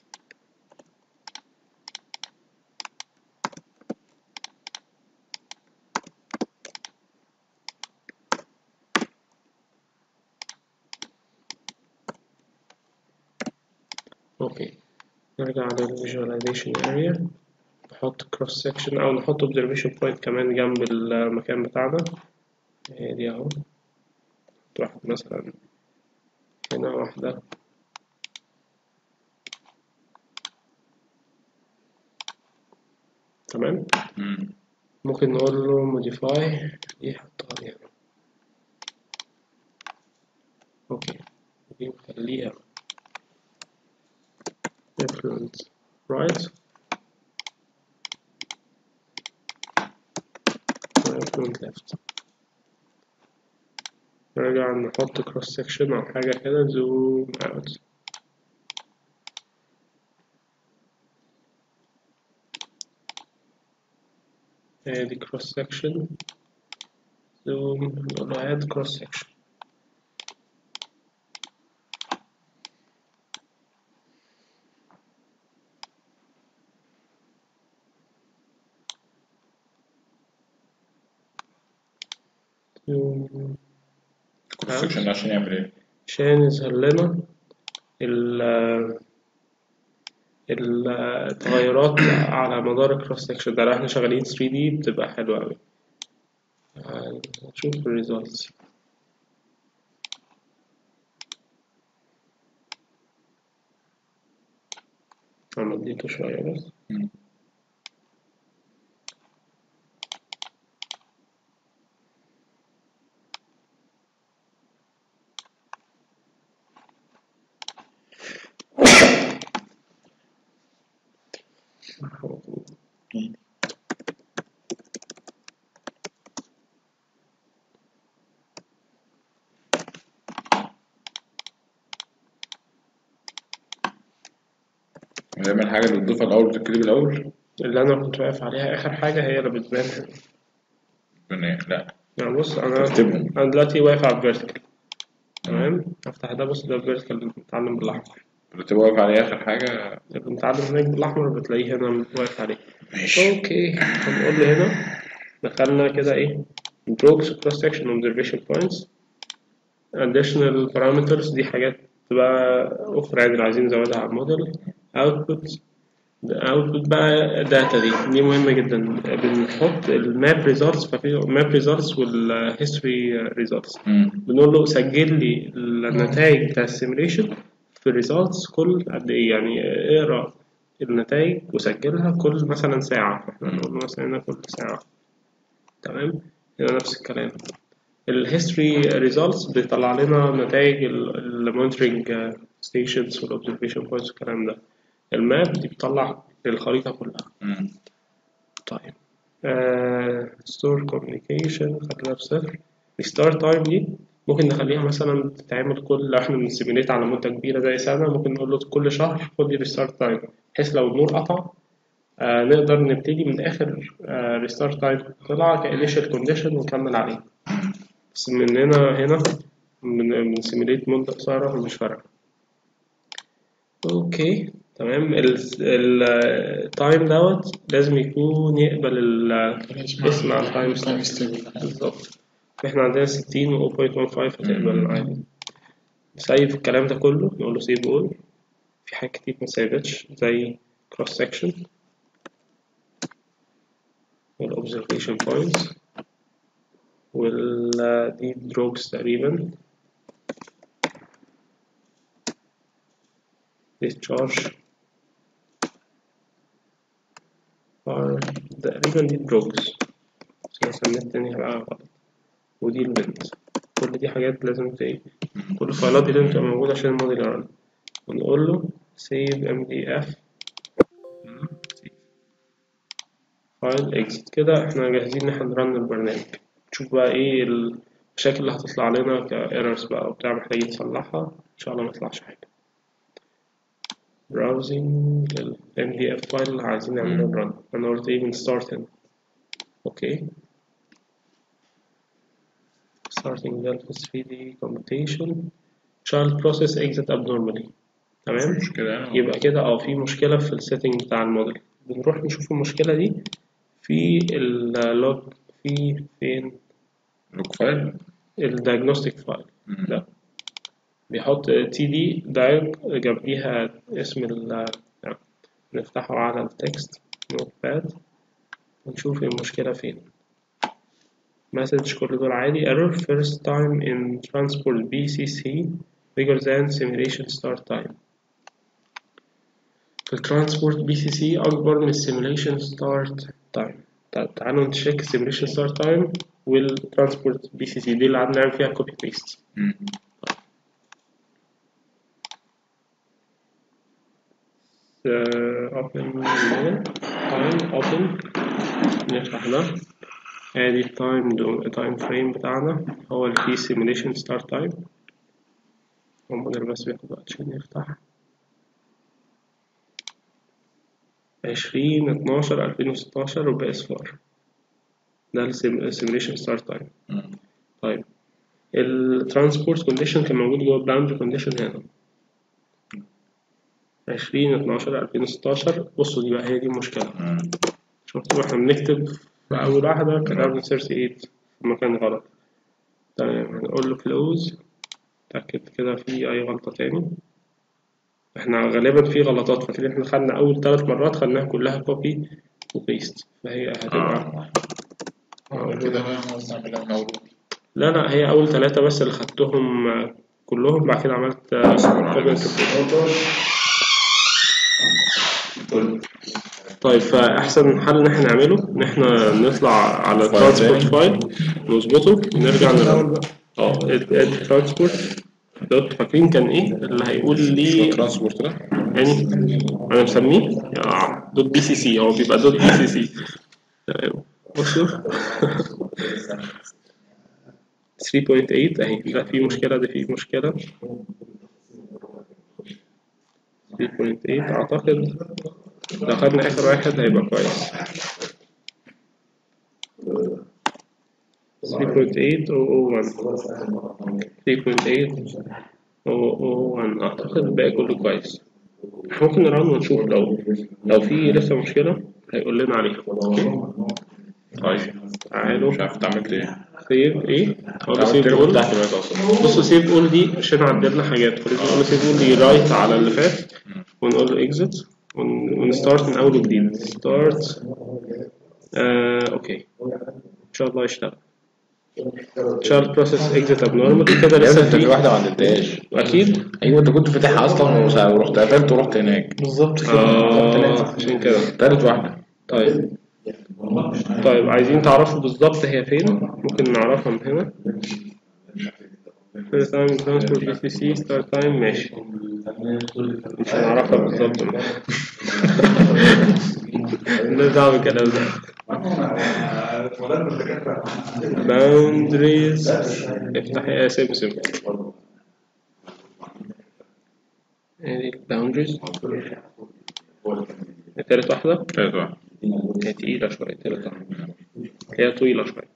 اوكي نرجع للفيجواليزيشن اريا. نحط كروس سكشن او نحط observation point كمان جنب المكان بتاعنا. هي دي اهو. واحد مثلا هنا واحدة. تمام. ممكن نقول له modify دي حطها لي هنا. اوكي دي نخليها effluents right effluent left. نرجع نحط cross section أو حاجة كده zoom out. ادي cross section zoom نقول له add cross section. cross section عشان يعمل ايه؟ عشان يظهر لنا التغيرات على مدار الكروس سكشن ده. لو احنا شغالين 3D بتبقى حلوة أوي. نشوف الريزلتس. أنا اديته شوية بس. دايما الحاجة اللي بتضيفها الأول بتتكتب الأول. اللي أنا كنت واقف عليها آخر حاجة هي اللي بتبان هنا. لا يعني بص أنا دلوقتي واقف على الفيرتيكال. تمام. أفتح ده بص ده الفيرتيكال اللي بنتعلم بالأحمر. بتبقى واقف عليه آخر حاجة اللي بنتعلم هناك بالأحمر بتلاقيه هنا واقف عليه. ماشي. أوكي هنقول له هنا دخلنا كده إيه drops cross section observation points. additional parameters دي حاجات بقى أخرى يعني عايزين نزودها على الموديل. output بقى داتا دي مهمة جدا. بنحط الماب ريزلتس، ففي ماب ريزلتس والهيستوري ريزلتس. بنقول له سجل لي النتائج بتاع السيميليشن في الريزلتس كل قد ايه، يعني اقرا النتائج وسجلها كل مثلا ساعة. احنا نقول له مثلا هنا كل ساعة. تمام. هنا نفس الكلام. الهيستوري ريزلتس بيطلع لنا نتائج المونيتورنج ستيشنز والاوبزرفيشن بوينتس والكلام ده. الماب دي بتطلع الخريطة كلها. طيب ستور كوميونيكيشن خلينا بصفر. الستار تايم دي ممكن نخليها مثلا تتعمل كل، لو احنا بنسيميليت على مدة كبيرة زي سنة ممكن نقول له كل شهر خد لي ريستارت تايم، بحيث لو النور قطع نقدر نبتدي من آخر ريستارت تايم طلع كإنيشال كونديشن ونكمل عليه. بس من هنا بنسيميليت مدة قصيرة فمش فارقة. اوكي تمام. التايم دوت لازم يكون يقبل اسم على التايم ستيبل بالظبط. احنا عندنا 60 و 0.15 هتقبل عادي. نسيب الكلام ده كله، نقول له سيف اول. في حاجات كتير ما سيبتش زي كروس سكشن والاوبزرفيشن بوينتس والديب دروبس تقريبا discharge تقريبا دي دروبس، بس أنا سميت تاني هبقى غلط. ودي البنت. كل دي حاجات لازم كل الفايلات دي لازم تبقى موجودة عشان الموديل يرن. ونقول له save mdf فايل exit. كده احنا جاهزين ان احنا نرن البرنامج. نشوف بقى ايه المشاكل اللي هتطلع لنا كايرورز بقى وبتاع محتاجين نصلحها. ان شاء الله ما يطلعش حاجة. browsing لل mdf فايل اللي عايزين نعمله رن. انا قلت ايه من start هنا. اوكي starting Delft3D computation child process exit abnormally. تمام. يبقى كده في مشكلة في السيتنج بتاع الموديل. بنروح نشوف المشكلة دي في اللوج فين لوج فايل الدياجنوستيك فايل ده بيحط تي دي دايج جنبيها اسم نفتحه على التكست نوت باد ونشوف المشكلة فين. مسج كل دول عادي. error first time in transport BCC bigger than simulation start time. الترانسبورت BCC أكبر من simulation start time. طيب تعالوا نشيك simulation start time والترانسبورت BCC دي اللي قعدنا نعمل فيها copy paste. open time open نفتح ده. ادي التايم فريم بتاعنا هو اللي فيه simulation start time. الموديل بس بياخد وقت عشان يفتح. 20/12/2016 وبقى صفار. ده السيميليشن ستارت تايم. طيب الترانسبورت كونديشن كان موجود جوه الباوندري كونديشن هنا 20/12/2016. بصوا دي بقى هي دي المشكلة. شفتوا احنا بنكتب في أول واحدة كتبنا 38 في مكان غلط. تمام. هنقول له كلوز. تأكد كده في أي غلطة تاني. احنا غالبا في غلطات، فاكرين احنا خدنا أول 3 مرات خدناها كلها كوبي وبيست، فهي هتبقى كده بقى نوزع من الأول. لا هي أول 3 بس اللي خدتهم كلهم. بعد كده عملت طيب فأحسن حل إن احنا نعمله إن احنا نطلع على الترانسبورت فايل نظبطه ونرجع نرن. الترانسبورت دوت فاكرين كان ايه اللي هيقول لي ترانسبورت ده يعني انا مسميه دوت بي سي سي. هو بيبقى دوت بي سي سي. بصوا 3.8 اهي. لا في مشكلة. دي في مشكلة 3.8 اعتقد. لو خدنا اخر واحد هيبقى كويس. 3.8 اعتقد الباقي كله كويس. ممكن نرن ونشوف لو في لسه مشكلة هيقول لنا عليها. طيب تعالوا. مش عارف تعمل ايه. سيف ايه؟ اقول له سيف اول. بصوا سيف اول دي عشان عدلنا حاجات، فلازم نقول له سيف اول دي رايت على اللي فات، ونقول له اكزيت ونستارت من اول وجديد. ستارت اوكي ان شاء الله يشتغل. child process exit abnormal كده لسه في واحده ما عدلتهاش اكيد. ايوه انت كنت فاتحها اصلا ورحت قفلت ورحت هناك بالظبط كده. عشان كده تالت واحده. طيب عايزين تعرفوا بالظبط هي فين؟ ممكن نعرفها من هنا. first time transport BCC start time ماشي، مش هنعرفها بالظبط. مالناش دعوة بالكلام ده. boundaries افتح يا سمسم. ادي boundaries. تالت واحدة هي تقيلة شوية. تالت واحدة هي طويلة شوية.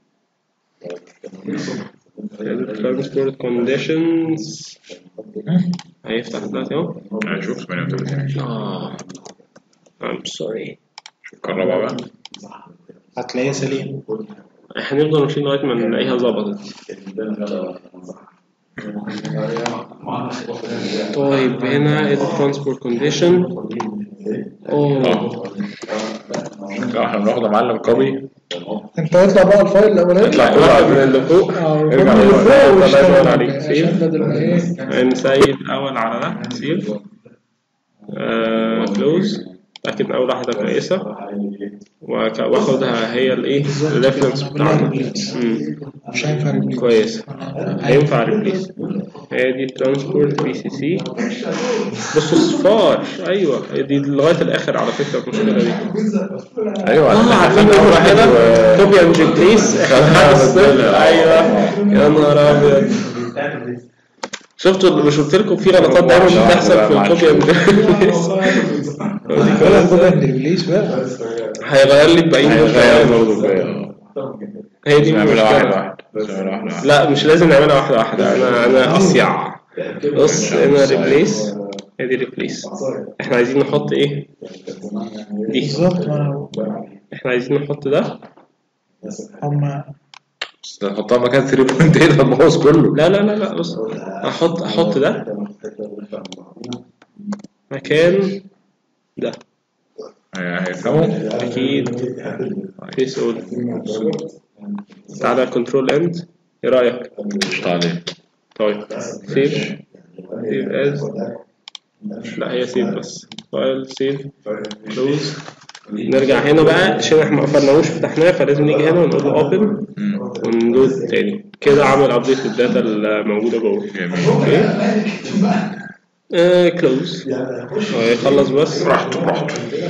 transport conditions هيفتح دلوقتي اهو. هنشوف 38. I'm sorry. شوف الكهرباء بقى هتلاقيها سليم. هنفضل ماشيين لغاية ما نلاقيها ظبطت. طيب هنا ال transport condition. احنا بناخد يا معلم كوبي. انت اطلع بقى الفايل الاولاني، اطلع من اللي فوق ارجع من فوق واشتغل عليك سيف بدل ما ايه. نسيب الاول على ده سيف كلوز. اتاكد ان اول واحده كويسه واخدها هي الايه الريفرنس بتاعنا. مش هينفع ريبليس كويس. هينفع ريبليس. هي دي ترانسبورت بي سي سي. بصوا الصفار ايوه دي لغايه الاخر على فكره المشكله دي. ايوه عارفين اول واحده كوبي اند ريبليس ايوه يا نهار ابيض. شفتوا مش قلت لكم في غلطات دايما بتحصل في الكوبي اند ريبليس بقى هيغير لي الباقيين. هي دي نعملها واحده. لا مش لازم نعملها واحده واحده. انا اصيع. بص هنا ريبليس. هي دي ريبليس. احنا عايزين نحط ايه دي بالظبط. احنا عايزين نحط ده. هما نحطها مكان 3.8 الماوس كله. لا بص احط ده مكان ده. هيفهموا اكيد. فيس اول. تعالى كنترول اند. ايه رايك؟ مش عليه. طيب سيف از. لا هي سيف بس. فايل سيف كلوز. نرجع هنا بقى عشان احنا ما قفلناهوش فتحناه، فلازم نيجي هنا ونقول له اوبن ونلود تاني كده. عمل ابديت للداتا الموجوده جوه. اوكي كلوز. هو يخلص بس براحته.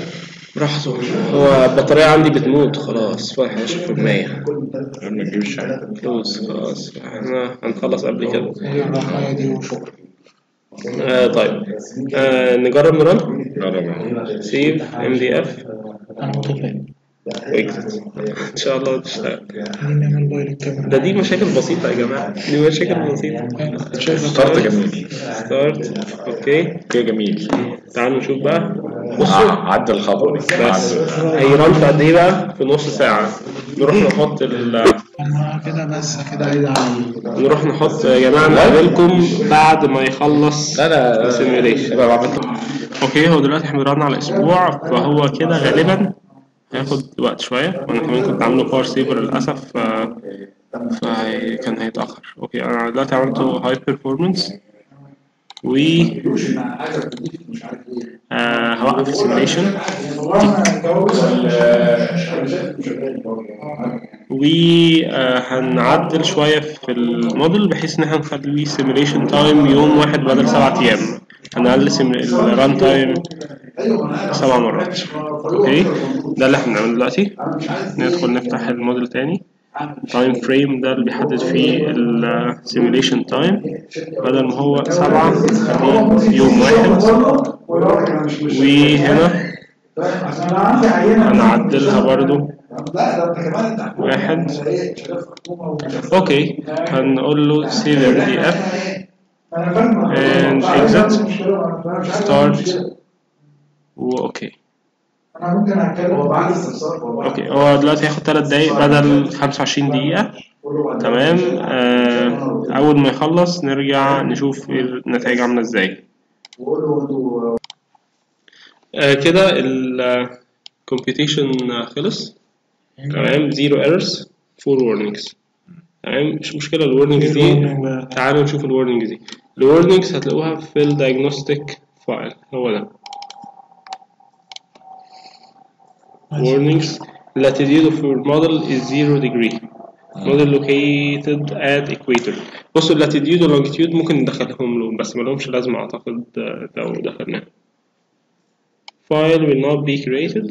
هو البطاريه عندي بتموت خلاص. فاضل 11%. ما تجيبش كلوز خلاص. احنا هنخلص قبل كده. الرقاية دي وشكرا. طيب نجرب نرن. سيف ام دي اف. انا متفائل واكزت ان شاء الله تشتغل. نعمل بايل الكاميرا. دي مشاكل بسيطة يا جماعة. دي مشاكل بسيطة. ستارت جميل. ستارت اوكي جميل. تعالوا نشوف بقى. بصوا عدى الخطوة بس هيرن في قد ايه بقى؟ في نص ساعة. نروح نحط كده بس كده عايز اعمل. نروح نحط يا جماعة. نقابلكم بعد ما يخلص السيميوليشن. اوكي هو دلوقتي احنا بنرن على اسبوع، فهو كده غالبا هياخد وقت شوية. وانا كمان كنت عامله باور سيفر للأسف فكان هيتأخر. اوكي انا دلوقتي عملته هاي بيرفورمانس و هوقف السيميوليشن وهنعدل شوية في الموديل بحيث ان احنا نخليه سيميوليشن تايم يوم واحد بدل 7 أيام. هنقلل الران تايم 7 مرات. اوكي ده اللي احنا بنعمله دلوقتي. ندخل نفتح الموديل تاني. تايم فريم ده اللي بيحدد فيه السيميوليشن تايم. بدل ما هو 7 نخليه يوم واحد. وهنا هنعدلها برضو 1. اوكي هنقول له save MDF and exit start واوكي. انا ممكن اتكلم هو بعد استفسار. اوكي، هو دلوقتي هياخد 3 دقايق بدل 25 دقيقة. تمام. أول ما يخلص نرجع نشوف النتائج عاملة ازاي. كده ال computation خلص. تمام. 0 errors 4 warnings. تمام. مش مشكلة الورنينجز دي. تعالوا نشوف الورنينجز دي. الورنينجز هتلاقوها في الدايجنوستيك فايل. هو ده warnings. Latitude of your model is 0 degree. Model located at equator. بصوا اللاتيتيود واللونجيتيود ممكن ندخلهم له بس ملهمش لازمة أعتقد لو دخلناهم. File will not be created.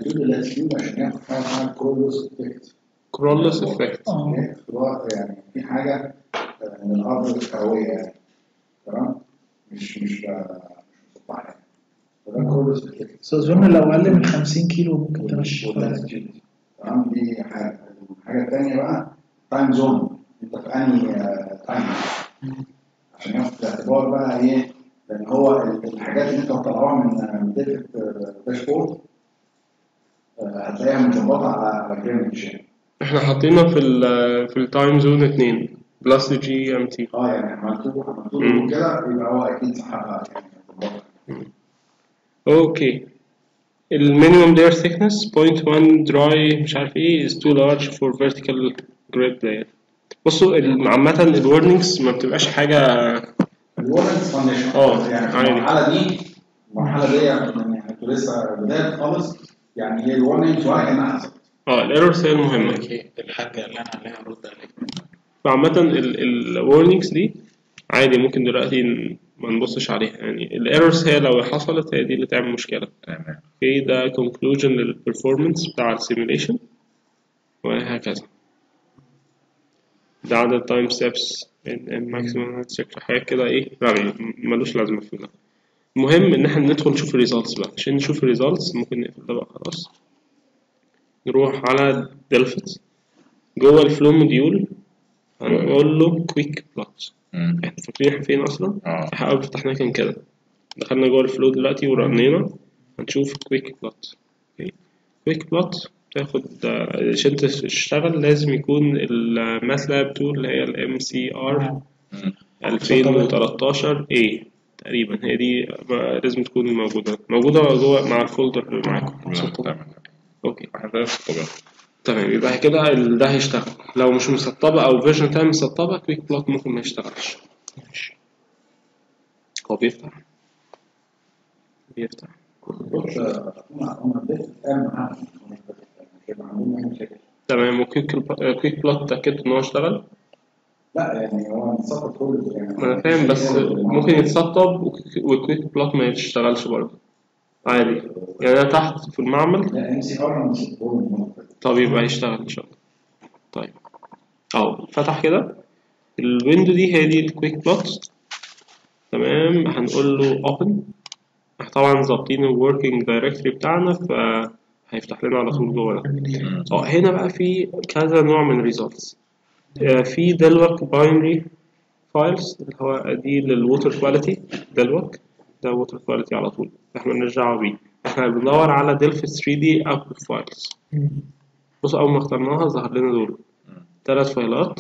Corollas effect. يعني في حاجة من الأرض الكروية يعني. تمام؟ مش مسطحة يعني. فده كورولس effect. بس أظن لو أقل من 50 كيلو ممكن تمشي. تمام. دي حاجة. الحاجة الثانية بقى تايم زون. أنت في أنهي تايم؟ عشان ياخد في الاعتبار بقى إيه؟ لأن هو الحاجات اللي أنت بتطلعها من داتا داشبورد هتلاقيها متظبطة على جرينتش يعني. احنا حاطينها في التايم زون 2 بلس جي ام تي. يعني عملتوه كده يبقى هو اكيد حقق يعني. اوكي. المينيمم layer thickness 0.1 dry مش عارف ايه is too large for vertical grid layer. بصوا عامة الورنينجز ما بتبقاش حاجة. الورنينجز فاونديشن يعني في المرحلة دي يعني انتوا لسه بداية خالص يعني هي الورنينجز ولا كأنها حصلت. الايرورز هي المهمة. الحاجة اللي أنا عليها أرد عليك. فعامة الورنينجز دي عادي ممكن دلوقتي ما نبصش عليها يعني. الايرورز هي لو حصلت هي دي اللي تعمل مشكلة. اوكي. ده conclusion للperformance بتاع السيميوليشن وهكذا. ده عدد تايم ستيبس الماكسيمم حاجات كده ايه رغي ملوش لازمة في ده. المهم ان احنا ندخل نشوف الريزالتس بقى. عشان نشوف الريزالتس ممكن نقفل ده بقى خلاص. نروح على ديلفت جوه الفلو موديول هنقول له كويك بلوت. احنا فاكرين احنا فين اصلا؟ احنا اول فتحناه كان كده. دخلنا جوه الفلو دلوقتي ورنينا هنشوف كويك بلوت. كويك بلوت تاخد عشان تشتغل لازم يكون الماتلاب تول اللي هي الام سي ار 2013 A تقريبا. هي دي لازم تكون موجودة جوه مع الفولدر اللي معاكم. اوكي. تمام. يبقى كده ده هيشتغل. لو مش مسطبة او فيرجن تاني مسطبة كويك بلوت ممكن ما يشتغلش. هو بيفتح تمام. وكويك بلوت تأكدت ان هو اشتغل. لا يعني هو متسطب كله يعني. انا فاهم بس ممكن يتسطب وكويك بلوت ما يشتغلش برضه عادي يعني. انا تحت في المعمل. لا ام سي ار طب يبقى هيشتغل ان شاء الله. طيب فتح كده الويندو دي. هي دي الكويك بلوت. تمام. هنقول له open. طبعا ظابطين الوركينج دايركتوري بتاعنا فهيفتح لنا على طول جوه ده. هنا بقى في كذا نوع من ريزولتس. في دلوك باينري فايلز اللي هو دي للووتر كواليتي. دلوك ده ووتر كواليتي على طول احنا بنرجع بيه. احنا بندور على دلفت 3D اوتبوت فايلز. بصوا اول ما اخترناها ظهر لنا دول 3 فايلات.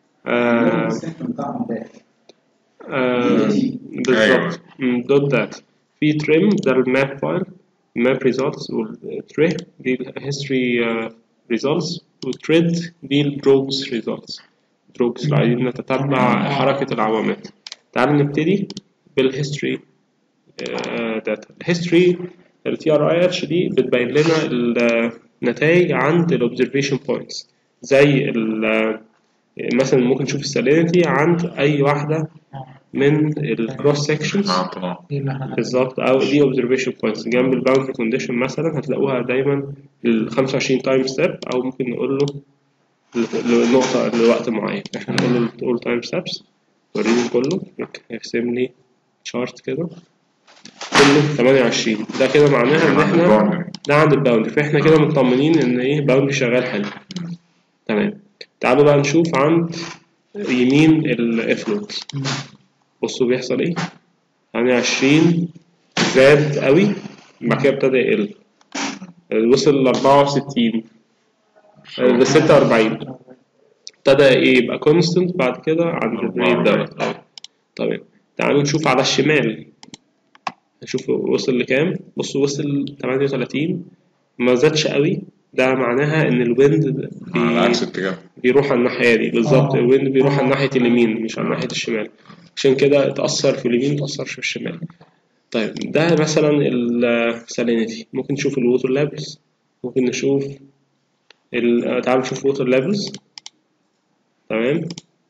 بالظبط. دوت دات في تريم ده الماب فايل ماب ريزولتس. والتري دي الهيستوري ريزولتس. والتريد دي الدروجز ريزولتس. دروجز اللي عايزين نتتبع حركة العوامات. تعالوا نبتدي بالهيستوري داتا. الهيستوري الTRIH دي بتبين لنا النتائج عند الاوبزرفيشن بوينتس. زي مثلا ممكن نشوف السالينيتي عند اي واحدة من الكروس سيكشنز بالظبط. او دي اوبزرفيشن بوينتس جنب الباوندري كونديشن مثلا هتلاقوها دايما لل 25 تايم ستيب. او ممكن نقول له لنقطة لوقت معين. احنا نقول له all time steps وريني كله يرسم لي شارت كده كله 28. ده كده معناها ان احنا ده عند الباوندري. فاحنا كده مطمنين ان ايه باوندري شغال حلو. تمام. تعالوا بقى نشوف عند يمين الافلوت. بصوا بيحصل ايه. يعني 20 زاد قوي بعد كده ابتدى يقل. وصل ل 64 ل 46 ابتدى ايه يبقى كونستنت بعد كده عند الريت دوت. طيب تعالوا نشوف على الشمال، نشوف وصل لكام. بصوا وصل 38 ما زادش قوي، ده معناها ان الويند على عكس اتجاه. بيروح على الناحية دي بالظبط. الويند بيروح على ناحية اليمين مش على ناحية الشمال، عشان كده اتأثر في اليمين متأثرش في الشمال. طيب ده مثلا السالينيتي. ممكن نشوف الووتر ليفلز، ممكن نشوف تعالوا نشوف ووتر ليفلز. تمام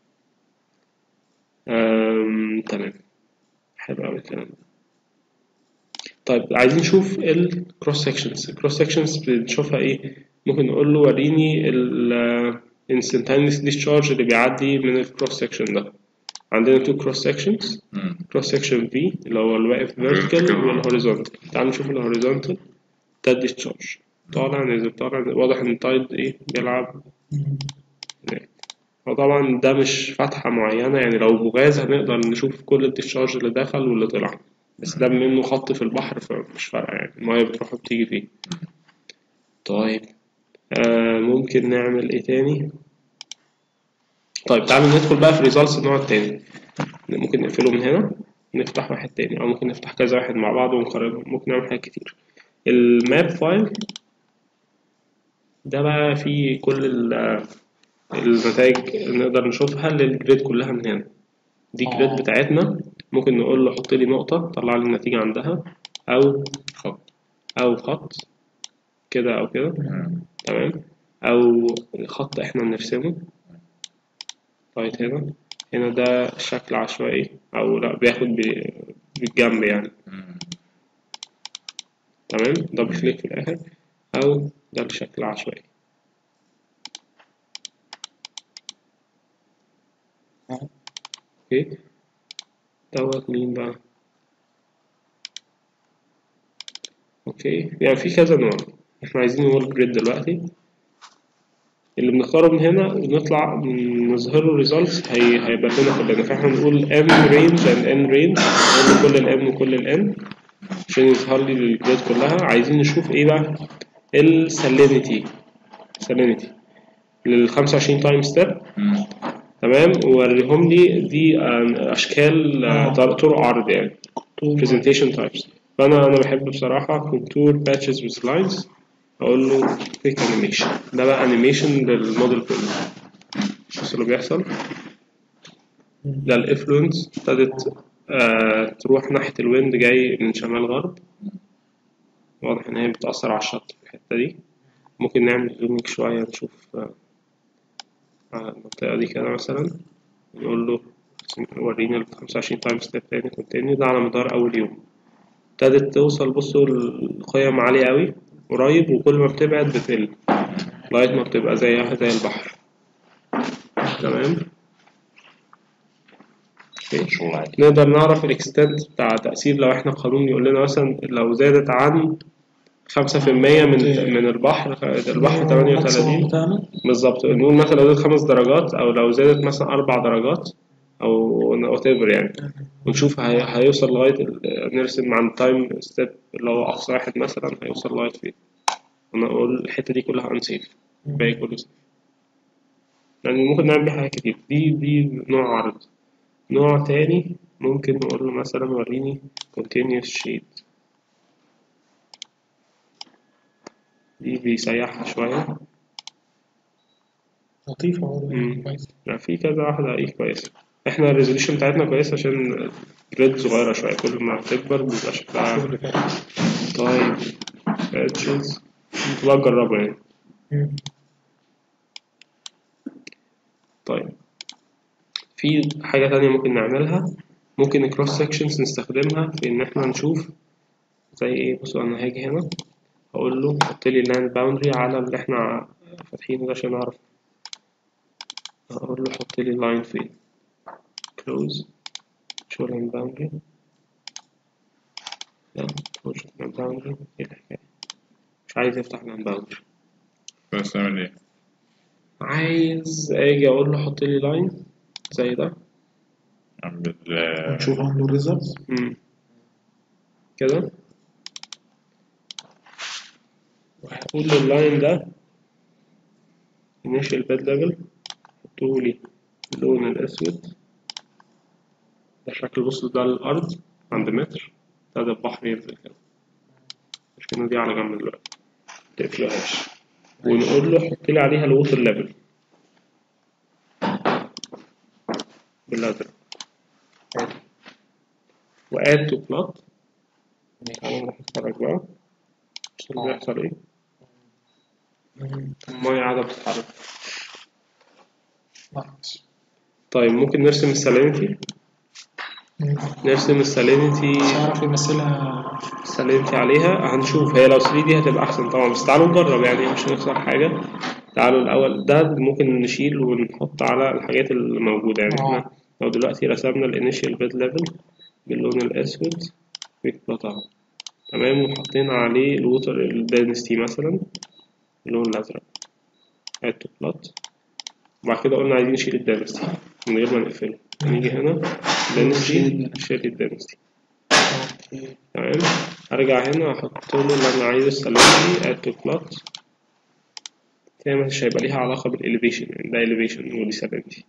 تمام، حلو قوي الكلام ده. طيب عايزين نشوف الكروس سكشنز. الكروس سكشنز بنشوفها ايه؟ ممكن نقول له وريني ال instantaneous discharge اللي بيعدي من الكروس سكشن ده. عندنا two cross sections، cross section V اللي هو الواقف vertical والhorizontal. تعالوا نشوف الhorizontal ده discharge طالع نازل طالع نازل. واضح ان التايد ايه بيلعب هناك. وطبعا ده مش فتحة معينة، يعني لو بغاز هنقدر نشوف كل الديscharge اللي دخل واللي طلع، بس ده منه خط في البحر فمش فارقة، يعني المية بتروح وبتيجي فيه. طيب ممكن نعمل ايه تاني؟ طيب تعالوا ندخل بقى في results النوع التاني. ممكن نقفله من هنا، نفتح واحد تاني، أو ممكن نفتح كذا واحد مع بعض ونقارنهم. ممكن نعمل حاجات كتير. الماب فايل ده بقى فيه كل النتائج نقدر نشوفها للجريد كلها من هنا. دي جريد بتاعتنا، ممكن نقول له حط لي نقطة طلع لي النتيجة عندها، أو خط كده أو كده. تمام، أو خط إحنا بنرسمه لغاية هنا ده شكل عشوائي، أو لأ بياخد بالجنب يعني. تمام، دبل كليك في الآخر، أو ده الشكل عشوائي. اوكي دوت مين بقى؟ اوكي يعني في كذا نوع. احنا عايزين نقول جريد دلوقتي، اللي بنختاره من هنا ونطلع نظهره results هيبقى لنا كلنا. فاحنا نقول m range and n range، نقول كل ال m وكل ال n عشان يظهر لي الجريد كلها. عايزين نشوف ايه بقى؟ السالينيتي لل 25 تايم ستيب. تمام، ووريهم لي دي اشكال طرق عرض يعني presentation types. فانا بحب بصراحه contour patches with lines، اقول له quick animation. ده بقى animation للموديل كله. بص اللي بيحصل ده الافلونس ابتدت تروح ناحيه الويند جاي من شمال غرب. واضح ان هي بتاثر على الشط في الحته دي. ممكن نعمل زومينج شويه نشوف المنطقه دي كده مثلا، نقول له وريني ال 25 تايم ستيب تاني كونتينيو. ده على مدار أول يوم ابتدت توصل. بصوا القيم عالية أوي قريب، وكل ما بتبعد بتقل لغاية ما بتبقى زيها زي البحر. تمام، نقدر نعرف الاكستنت بتاع تأثير لو احنا القانون يقول لنا مثلا لو زادت عن 5% من البحر 38 بالظبط. نقول مثلا لو زادت 5 درجات، أو لو زادت مثلا 4 درجات أو whatever يعني، ونشوف هيوصل لغاية نرسم عن تايم ستيب اللي هو أقصى واحد مثلا هيوصل لغاية فين. أنا أقول الحتة دي كلها unsafe، الباقي كله safe. يعني ممكن نعمل بيه حاجات كتير. دي نوع عرض. نوع تاني ممكن نقول له مثلا وريني continuous shade. دي بيسيحها شوية لطيفة برضه كويس. لا في كذا واحدة ايه كويسة. احنا الريزوليوشن بتاعتنا كويسة عشان جريد صغيرة شوية، كل ما تكبر بيبقى شكلها. طيب باتشز بقى نجربه يعني. طيب في حاجة تانية ممكن نعملها، ممكن الكروس سكشنز نستخدمها في إن إحنا نشوف زي إيه. بصوا أنا هاجي هنا أقول له حط لي لاند باوندري على اللي إحنا فاتحينه ده عشان أعرف. أقول له حط لي لاين فين، close show line boundary. لا close line boundary. إيه الحكاية؟ مش عايز يفتح line boundary. بس أعمل إيه؟ عايز أجي أقول له حط لي لاين زي ده ونشوف عنده الريزلتس كده. وهقول لللاين ده initial bed level، حطولي اللون الأسود ده شكل، بص ده الأرض عند متر، ده البحر ينزل كده، مش كده دي على جنب دلوقتي متقفلهاش، ونقول له حطلي عليها الووتر ليفل بالأزرق وآد تو بلوت. تعالى نروح نتفرج بقى شوف اللي بيحصل ايه. المية قاعدة بتتحرك. طيب ممكن نرسم السالينيتي، نرسم السالينيتي، مش هعرف يمثلها. السالينيتي عليها هنشوف، هي لو 3 دي هتبقى أحسن طبعا، بس تعالوا نجرب يعني مش هنخسر حاجة. تعالوا الأول ده ممكن نشيل ونحط على الحاجات اللي موجودة يعني. احنا لو دلوقتي رسمنا الانيشال بيد ليفل باللون الأسود بيك بلوت اهو تمام، وحطينا عليه الووتر الدنسيتي مثلا اللون الأزرق add to plot، وبعد كده قلنا عايزين نشيل الدنسيتي من غير ما نقفله، نيجي هنا دنسيتي شيل الدنسيتي تمام. أرجع هنا أحط له اللي أنا عايزه السالينيتي add to plot، كده مش هيبقى ليها علاقة بالإليفيشن يعني، ده إليفيشن ودي سالينيتي،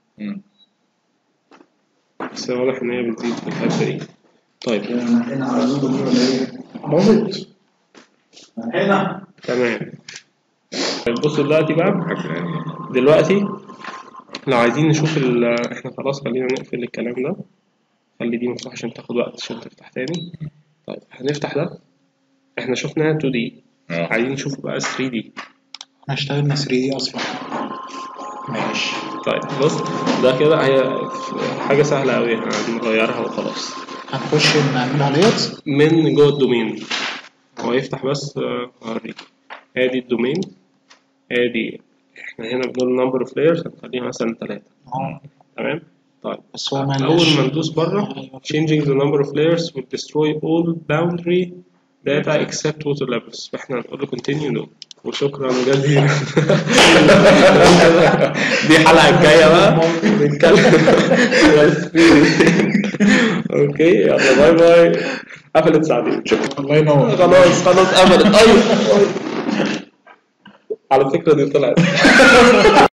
بس واضح إن هي بتزيد في الحتة دي. طيب هنا على النقطة دي ولا إيه؟ باظت. هنا تمام. طيب بصوا دلوقتي بقى، دلوقتي لو عايزين نشوف احنا خلاص خلينا نقفل الكلام ده، خلي دي مفتوحة عشان تاخد وقت عشان تفتح تاني. طيب هنفتح ده، احنا شفناها 2D، عايزين نشوف بقى 3D. احنا اشتغلنا 3D اصلا. ماشي. طيب بص ده كده هي حاجة سهلة أوي، هنغيرها وخلاص. هنخش نعملها لايرز من جوه الدومين، هو يفتح بس هوريك. ادي الدومين، ادي احنا هنا بنقول number of layers هنخليها مثلا 3 تمام. طيب بس هو أول ما ندوس بره changing the number of layers will destroy all boundary data except water levels، فاحنا هنقول له continue no وشكرا جزيلا. دي الحلقة الجاية بقى نتكلم. اوكي يلا باي باي. قفلت ساعتين. الله ينور. خلاص قفلت. ايوه على فكرة دي طلعت